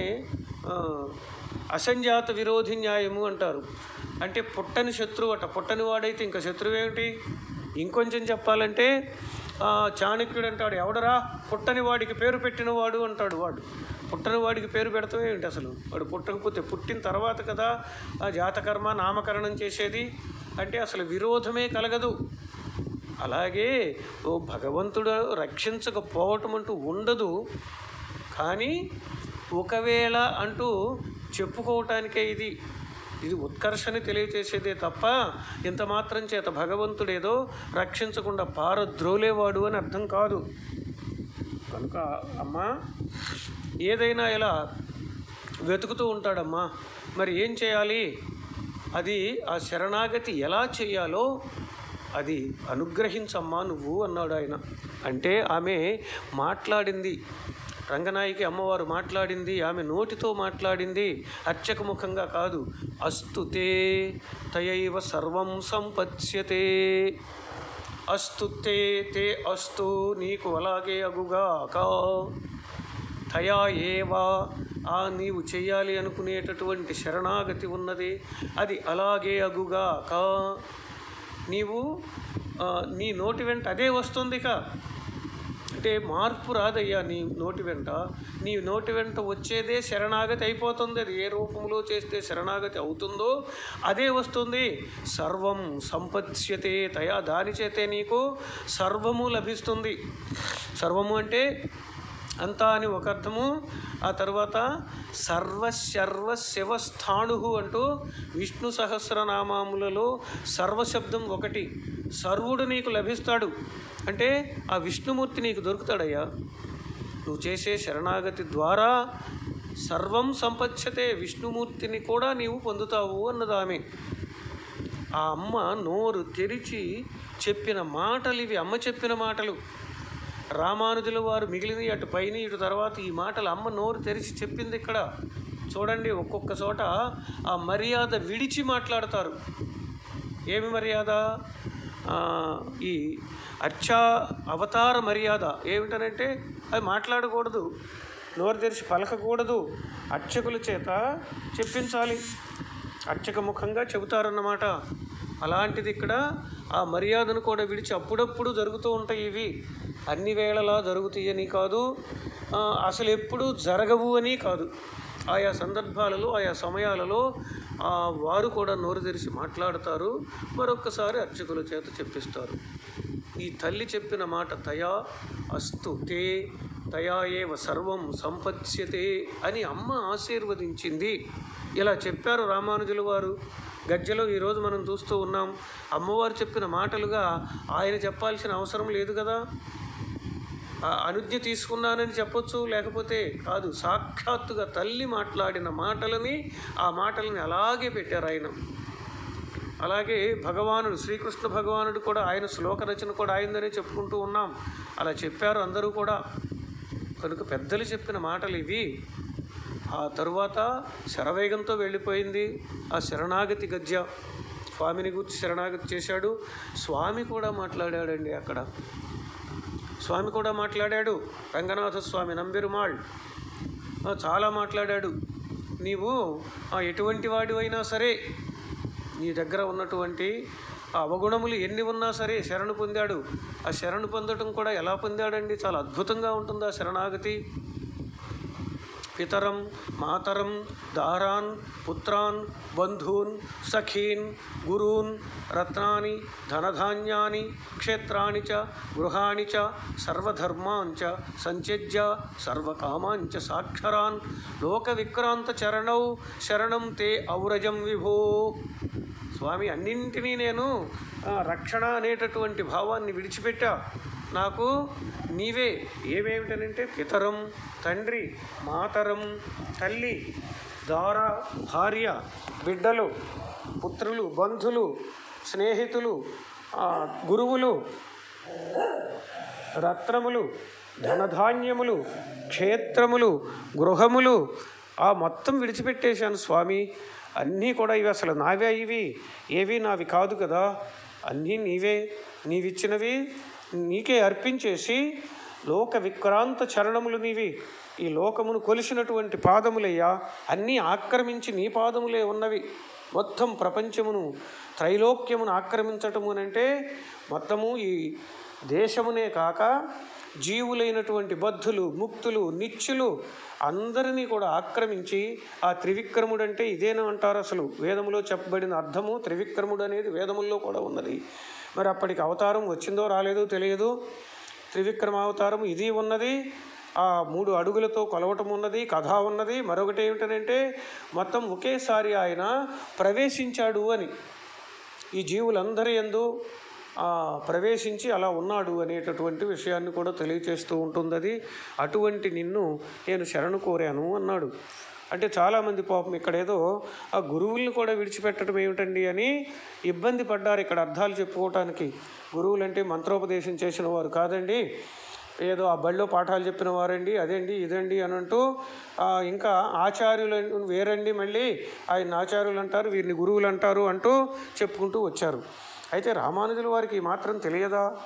Speaker 1: అసంజాత విరోధి న్యాయము అంటారు. అంటే పుట్టని శత్రువు అట. పుట్టని వాడైతే ఇంకా శత్రువు ఏమిటి? ఇంకొంచెం చెప్పాలంటే చాణక్యుడు అంటాడు, ఎవడరా పుట్టని వాడికి పేరు పెట్టినవాడు అంటాడు. వాడు పుట్టని వాడికి పేరు పెడతామే ఏంటి? అసలు వాడు పుట్టకపోతే పుట్టిన తర్వాత కదా ఆ జాతకర్మ నామకరణం చేసేది. అంటే అసలు విరోధమే కలగదు. అలాగే ఓ భగవంతుడు రక్షించకపోవటం అంటూ ఉండదు. కానీ ఒకవేళ అంటూ చెప్పుకోవటానికే ఇది ఉత్కర్షని తెలియచేసేదే తప్ప ఇంత మాత్రం చేత భగవంతుడేదో రక్షించకుండా పారద్రోలేవాడు అని అర్థం కాదు. కనుక అమ్మా ఏదైనా ఇలా వెతుకుతూ ఉంటాడమ్మా. మరి ఏం చేయాలి? అది ఆ శరణాగతి ఎలా చేయాలో అది అనుగ్రహించమ్మా నువ్వు అన్నాడు ఆయన. అంటే ఆమె మాట్లాడింది, రంగనాయకి అమ్మవారు మాట్లాడింది, ఆమె నోటితో మాట్లాడింది, అర్చక ముఖంగా కాదు. అస్తుతే తయైవ సర్వం సంపత్స్యతే, అస్తుతే తే అస్తు, నీకు అలాగే అగుగాక. తయా ఏవా నీవు చేయాలి అనుకునేటటువంటి శరణాగతి ఉన్నది, అది అలాగే అగుగాక. నీవు నీ నోటి వెంట అదే వస్తుంది. అంటే మార్పు రాదయ్యా నీ నోటి వెంట. నీ నోటి వెంట వచ్చేదే శరణాగతి అయిపోతుంది. అది ఏ రూపంలో చేస్తే శరణాగతి అవుతుందో అదే వస్తుంది. సర్వం సంపత్స్యతే తయా, దాని చేతే నీకు సర్వము లభిస్తుంది. సర్వము అంటే అంతా అని ఒక అర్థము. ఆ తర్వాత సర్వశర్వశివస్థాణు అంటూ విష్ణు సహస్రనామాములలో సర్వశబ్దం ఒకటి. సర్వుడు నీకు లభిస్తాడు అంటే ఆ విష్ణుమూర్తి నీకు దొరుకుతాడయ్యా. నువ్వు చేసే శరణాగతి ద్వారా సర్వం సంపత్స్యతే, విష్ణుమూర్తిని కూడా నీవు పొందుతావు అన్నది ఆమె. ఆ అమ్మ నోరు తెరిచి చెప్పిన మాటలు ఇవి. అమ్మ చెప్పిన మాటలు. రామానుజుల వారు మిగిలిన అటు పైన ఇటు తర్వాత ఈ మాటలు అమ్మ నోరు తెరిచి చెప్పింది. ఇక్కడ చూడండి, ఒక్కొక్క చోట ఆ మర్యాద విడిచి మాట్లాడతారు. ఏమి మర్యాద? ఈ అర్చా అవతార మర్యాద ఏమిటనంటే అది మాట్లాడకూడదు, నోరు తెరిచి పలకకూడదు, అర్చకుల చేత చెప్పించాలి, అర్చక ముఖంగా చెబుతారన్నమాట. అలాంటిది ఇక్కడ ఆ మర్యాదను కూడా విడిచి అప్పుడప్పుడు జరుగుతూ ఉంటాయి. ఇవి అన్ని వేళలా జరుగుతాయని కాదు, అసలు ఎప్పుడు జరగవు అని కాదు. ఆయా సందర్భాలలో ఆయా సమయాలలో వారు కూడా నోరు తెరిచి మాట్లాడతారు, మరొక్కసారి అర్చకుల చేత చెప్పిస్తారు. ఈ తల్లి చెప్పిన మాట తయా అస్తు తే తయా ఏవ సర్వం సంపత్స్యతే అని అమ్మ ఆశీర్వదించింది. ఇలా చెప్పారు రామానుజుల వారు. గజ్జలో ఈరోజు మనం చూస్తూ ఉన్నాం. అమ్మవారు చెప్పిన మాటలుగా ఆయన చెప్పాల్సిన అవసరం లేదు కదా. అనుజ్ఞ తీసుకున్నానని చెప్పొచ్చు, లేకపోతే కాదు. సాక్షాత్తుగా తల్లి మాట్లాడిన మాటలని, ఆ మాటలని అలాగే పెట్టారు ఆయన. అలాగే భగవానుడు శ్రీకృష్ణ భగవానుడు కూడా ఆయన శ్లోక రచన కూడా ఆయనదనే చెప్పుకుంటూ ఉన్నాం. అలా చెప్పారు అందరూ కూడా. కనుక పెద్దలు చెప్పిన మాటలు ఇవి. ఆ తరువాత శరవేగంతో వెళ్ళిపోయింది ఆ శరణాగతి గజ్జ. స్వామిని గురించి శరణాగతి చేశాడు. స్వామి కూడా మాట్లాడాడండి అక్కడ. స్వామి కూడా మాట్లాడాడు. రంగనాథ స్వామి నంబెరుమాళ్ చాలా మాట్లాడాడు. నీవు ఎటువంటి వాడివైనా సరే, నీ దగ్గర ఉన్నటువంటి అవగుణములు ఎన్ని ఉన్నా సరే శరణు పొందాడు. ఆ శరణు పొందటం కూడా ఎలా పొందాడండి? చాలా అద్భుతంగా ఉంటుంది ఆ శరణాగతి. పితరం మాతరం దారాన్ పుత్రాన్ బంధూన్ సఖీన్ గురూన్ రత్నాని ధనధాన్యాని క్షేత్రాని చ గృహాణి చ సర్వధర్మాన్ చ సంత్యజ్య సర్వకామాంచ సాక్షరాన్ లోక విక్రాంత చరణౌ శరణం తే ఔరజం విభో. స్వామి, అన్నింటినీ నేను రక్షణ అనేటటువంటి భావాన్ని విడిచిపెట్టా. నాకు నీవే. ఏమేమిటనంటే పితరం తండ్రి, మాతరం తల్లి, దార భార్య, బిడ్డలు, పుత్రులు, బంధులు, స్నేహితులు, గురువులు, రత్నములు, ధనధాన్యములు, క్షేత్రములు, గృహములు మొత్తం విడిచిపెట్టేశాను స్వామి. అన్నీ కూడా ఇవి అసలు నావే. ఇవి ఏవి నావి కాదు కదా, అన్నీ నీవే. నీవిచ్చినవి నీకే అర్పించేసి లోక విక్రాంత చరణములు నీవి. ఈ లోకమును కొలిసినటువంటి పాదములయ్యా, అన్నీ ఆక్రమించి నీ పాదములే ఉన్నవి. మొత్తం ప్రపంచమును త్రైలోక్యమును ఆక్రమించటము అంటే మొత్తము ఈ దేశమునే కాక జీవులైనటువంటి బద్ధులు, ముక్తులు, నిత్యులు అందరినీ కూడా ఆక్రమించి ఆ త్రివిక్రముడు అంటే ఇదేనా అంటారు. అసలు వేదములో చెప్పబడిన అర్థము త్రివిక్రముడు అనేది వేదముల్లో కూడా ఉన్నది. మరి అప్పటికి అవతారం వచ్చిందో రాలేదో తెలియదు. త్రివిక్రమావతారం ఇది ఉన్నది, 3 అడుగులతో కొలవటం ఉన్నది, కథ ఉన్నది. మరొకటి ఏమిటనంటే మొత్తం ఒకేసారి ఆయన ప్రవేశించాడు అని, ఈ జీవులందరి యందు ప్రవేశించి అలా ఉన్నాడు అనేటటువంటి విషయాన్ని కూడా తెలియచేస్తూ ఉంటుంది అది. అటువంటి నిన్ను నేను శరణు కోరాను అన్నాడు. అంటే చాలామంది పాపం ఇక్కడేదో ఆ గురువుల్ని కూడా విడిచిపెట్టడం ఏమిటండి అని ఇబ్బంది పడ్డారు ఇక్కడ అర్థాలు చెప్పుకోవటానికి. గురువులంటే మంత్రోపదేశం చేసిన వారు కాదండి, ఏదో ఆ బడిలో పాఠాలు చెప్పిన వారండి, అదేండి ఇదండి అని అంటూ ఇంకా ఆచార్యులు వేరండి, మళ్ళీ ఆయన ఆచార్యులు అంటారు, వీరిని గురువులు అంటారు అంటూ చెప్పుకుంటూ వచ్చారు. అయితే రామానుజుల వారికి మాత్రం తెలియదా?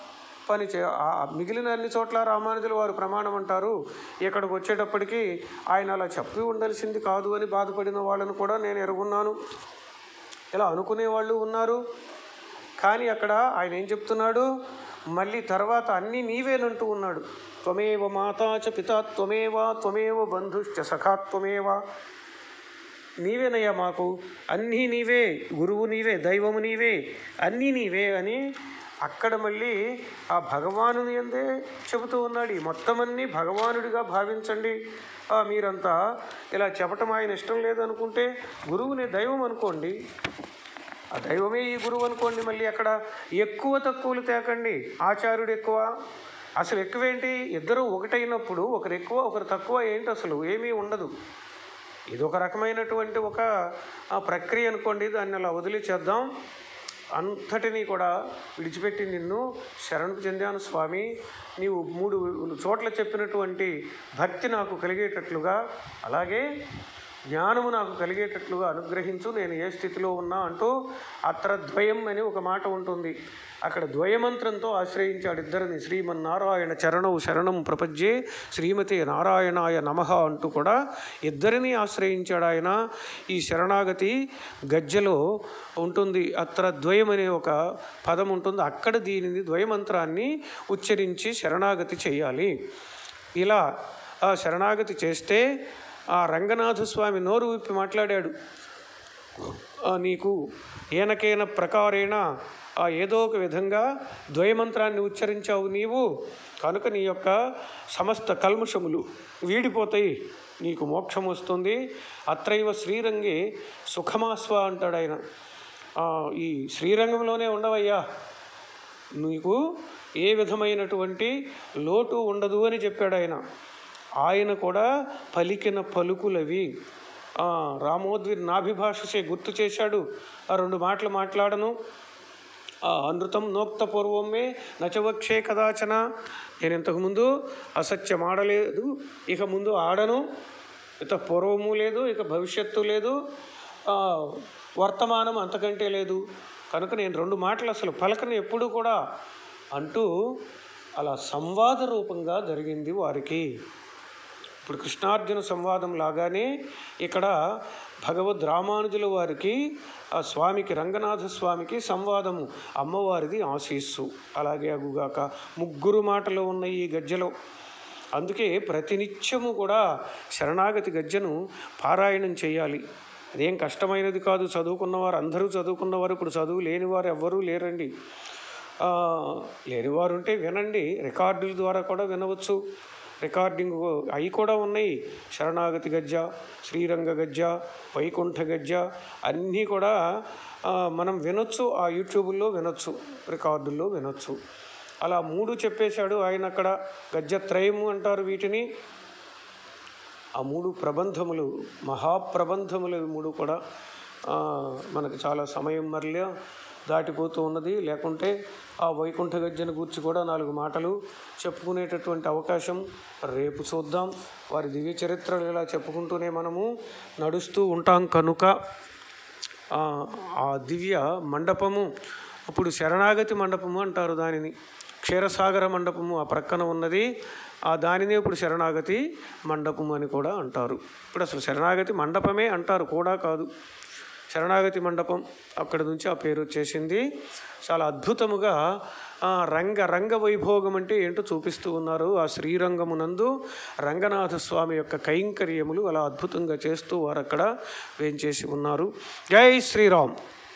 Speaker 1: మిగిలిన అన్ని చోట్ల రామానుజుల వారు ప్రమాణం అంటారు. ఇక్కడికి వచ్చేటప్పటికి ఆయన అలా చెప్పి ఉండాల్సింది కాదు అని బాధపడిన వాళ్ళను కూడా నేను ఎరుగున్నాను. ఇలా అనుకునే వాళ్ళు ఉన్నారు. కానీ అక్కడ ఆయన ఏం చెప్తున్నాడు, మళ్ళీ తర్వాత అన్నీ నీవేనంటూ ఉన్నాడు. త్వమేవ మాతాచ పితా త్వమేవ బంధుశ్చ సఖాత్వమేవ. నీవేనయ్యా మాకు, అన్నీ నీవే, గురువు నీవే, దైవము నీవే, అన్నీ నీవే అని అక్కడ మళ్ళీ ఆ భగవానుని అందే చెబుతూ ఉన్నాడు. ఈ మొత్తం అన్నీ భగవానుడిగా భావించండి. మీరంతా ఇలా చెప్పటం ఆయన ఇష్టం లేదనుకుంటే గురువుని దైవం అనుకోండి, ఆ దైవమే ఈ గురువు అనుకోండి. మళ్ళీ అక్కడ ఎక్కువ తక్కువలు తేకండి. ఆచార్యుడు ఎక్కువ, అసలు ఎక్కువేంటి? ఇద్దరు ఒకటైనప్పుడు ఒకరు ఎక్కువ ఒకరు తక్కువ ఏంటి? అసలు ఏమీ ఉండదు. ఇదొక రకమైనటువంటి ఒక ప్రక్రియ అనుకోండి. దాన్ని అలా వదిలిచేద్దాం. అంతటినీ కూడా విడిచిపెట్టి నిన్ను శరణు చెందాను స్వామి, నీవు 3 చోట్ల చెప్పినటువంటి భక్తి నాకు కలిగేటట్లుగా, అలాగే జ్ఞానము నాకు కలిగేటట్లుగా అనుగ్రహించు, నేను ఏ స్థితిలో ఉన్నా అంటూ అత్ర ద్వయం అని ఒక మాట ఉంటుంది. అక్కడ ద్వయమంత్రంతో ఆశ్రయించాడు ఇద్దరిని. శ్రీమన్నారాయణ చరణౌ శరణం ప్రపజ్యే శ్రీమతే నారాయణాయ నమః అంటూ కూడా ఇద్దరిని ఆశ్రయించాడు ఆయన. ఈ శరణాగతి గజ్జలో ఉంటుంది. అత్ర ద్వయం అనే ఒక పదం ఉంటుంది. అక్కడ దీనిని ద్వయమంత్రాన్ని ఉచ్చరించి శరణాగతి చేయాలి. ఇలా ఆ శరణాగతి చేస్తే ఆ రంగనాథ స్వామి నోరు విప్పి మాట్లాడాడు. నీకు ఏనకేన ప్రకారేణ ఏదో ఒక విధంగా ద్వయమంత్రాన్ని ఉచ్చరించావు నీవు, కనుక నీ యొక్క సమస్త కల్మషములు వీడిపోతాయి, నీకు మోక్షం వస్తుంది. అత్రైవ శ్రీరంగే సుఖమాస్వ అంటాడు ఆయన. ఈ శ్రీరంగంలోనే ఉండవయ్యా, నీకు ఏ విధమైనటువంటి లోటు ఉండదు అని చెప్పాడు ఆయన. ఆయన కూడా పలికిన పలుకులవి. రామోద్విర్ నాభిభాషసే గుర్తు చేశాడు. 2 మాటలు మాట్లాడను. అనృతం నోక్త పూర్వమే నచవక్షే కదాచన. నేను ఇంతకుముందు అసత్యం ఆడలేదు, ఇక ముందు ఆడను. ఇక పూర్వము లేదు, ఇక భవిష్యత్తు లేదు, వర్తమానం అంతకంటే లేదు. కనుక నేను 2 మాటలు అసలు పలకను ఎప్పుడు కూడా అంటూ అలా సంవాద రూపంగా జరిగింది వారికి. ఇప్పుడు కృష్ణార్జున సంవాదం లాగానే ఇక్కడ భగవద్ రామానుజుల వారికి ఆ స్వామికి, రంగనాథ స్వామికి సంవాదము, అమ్మవారిది ఆశీస్సు. అలాగే అగుగాక 3 మాటలు ఉన్నాయి ఈ గజ్జలో. అందుకే ప్రతినిత్యము కూడా శరణాగతి గజ్జను పారాయణం చేయాలి. అదేం కష్టమైనది కాదు. చదువుకున్నవారు అందరూ చదువుకున్నవారు, ఇప్పుడు చదువు లేనివారు ఎవ్వరూ లేరండి. లేనివారు ఉంటే వినండి, రికార్డుల ద్వారా కూడా వినవచ్చు. రికార్డింగ్ అవి కూడా ఉన్నాయి. శరణాగతి గజ్జ, శ్రీరంగ గజ్జ, వైకుంఠ గజ్జ అన్నీ కూడా మనం వినొచ్చు. ఆ యూట్యూబ్లో వినొచ్చు, రికార్డుల్లో వినొచ్చు. అలా 3 చెప్పేశాడు ఆయన అక్కడ. గజ్జత్రయము అంటారు వీటిని. ఆ 3 ప్రబంధములు, మహాప్రబంధములు 3 కూడా. మనకు చాలా సమయం మరలే దాటిపోతూ ఉన్నది. లేకుంటే ఆ వైకుంఠ గజ్జను గూర్చి కూడా 4 మాటలు చెప్పుకునేటటువంటి అవకాశం రేపు చూద్దాం. వారి దివ్య చరిత్రలు ఇలా చెప్పుకుంటూనే మనము నడుస్తూ ఉంటాం. కనుక ఆ దివ్య మండపము, ఇప్పుడు శరణాగతి మండపము అంటారు దానిని. క్షీరసాగర మండపము ఆ ప్రక్కన ఉన్నది, దానినే ఇప్పుడు శరణాగతి మండపము అని కూడా అంటారు. ఇప్పుడు అసలు శరణాగతి మండపమే అంటారు కూడా కాదు, శరణాగతి మండపం. అక్కడి నుంచి ఆ పేరు వచ్చేసింది. చాలా అద్భుతముగా రంగ వైభోగం అంటే ఏంటో చూపిస్తూ ఉన్నారు. ఆ శ్రీరంగమునందు రంగనాథ స్వామి యొక్క కైంకర్యములు అలా అద్భుతంగా చేస్తూ వారు అక్కడ వేంచేసి ఉన్నారు. జై శ్రీరామ్.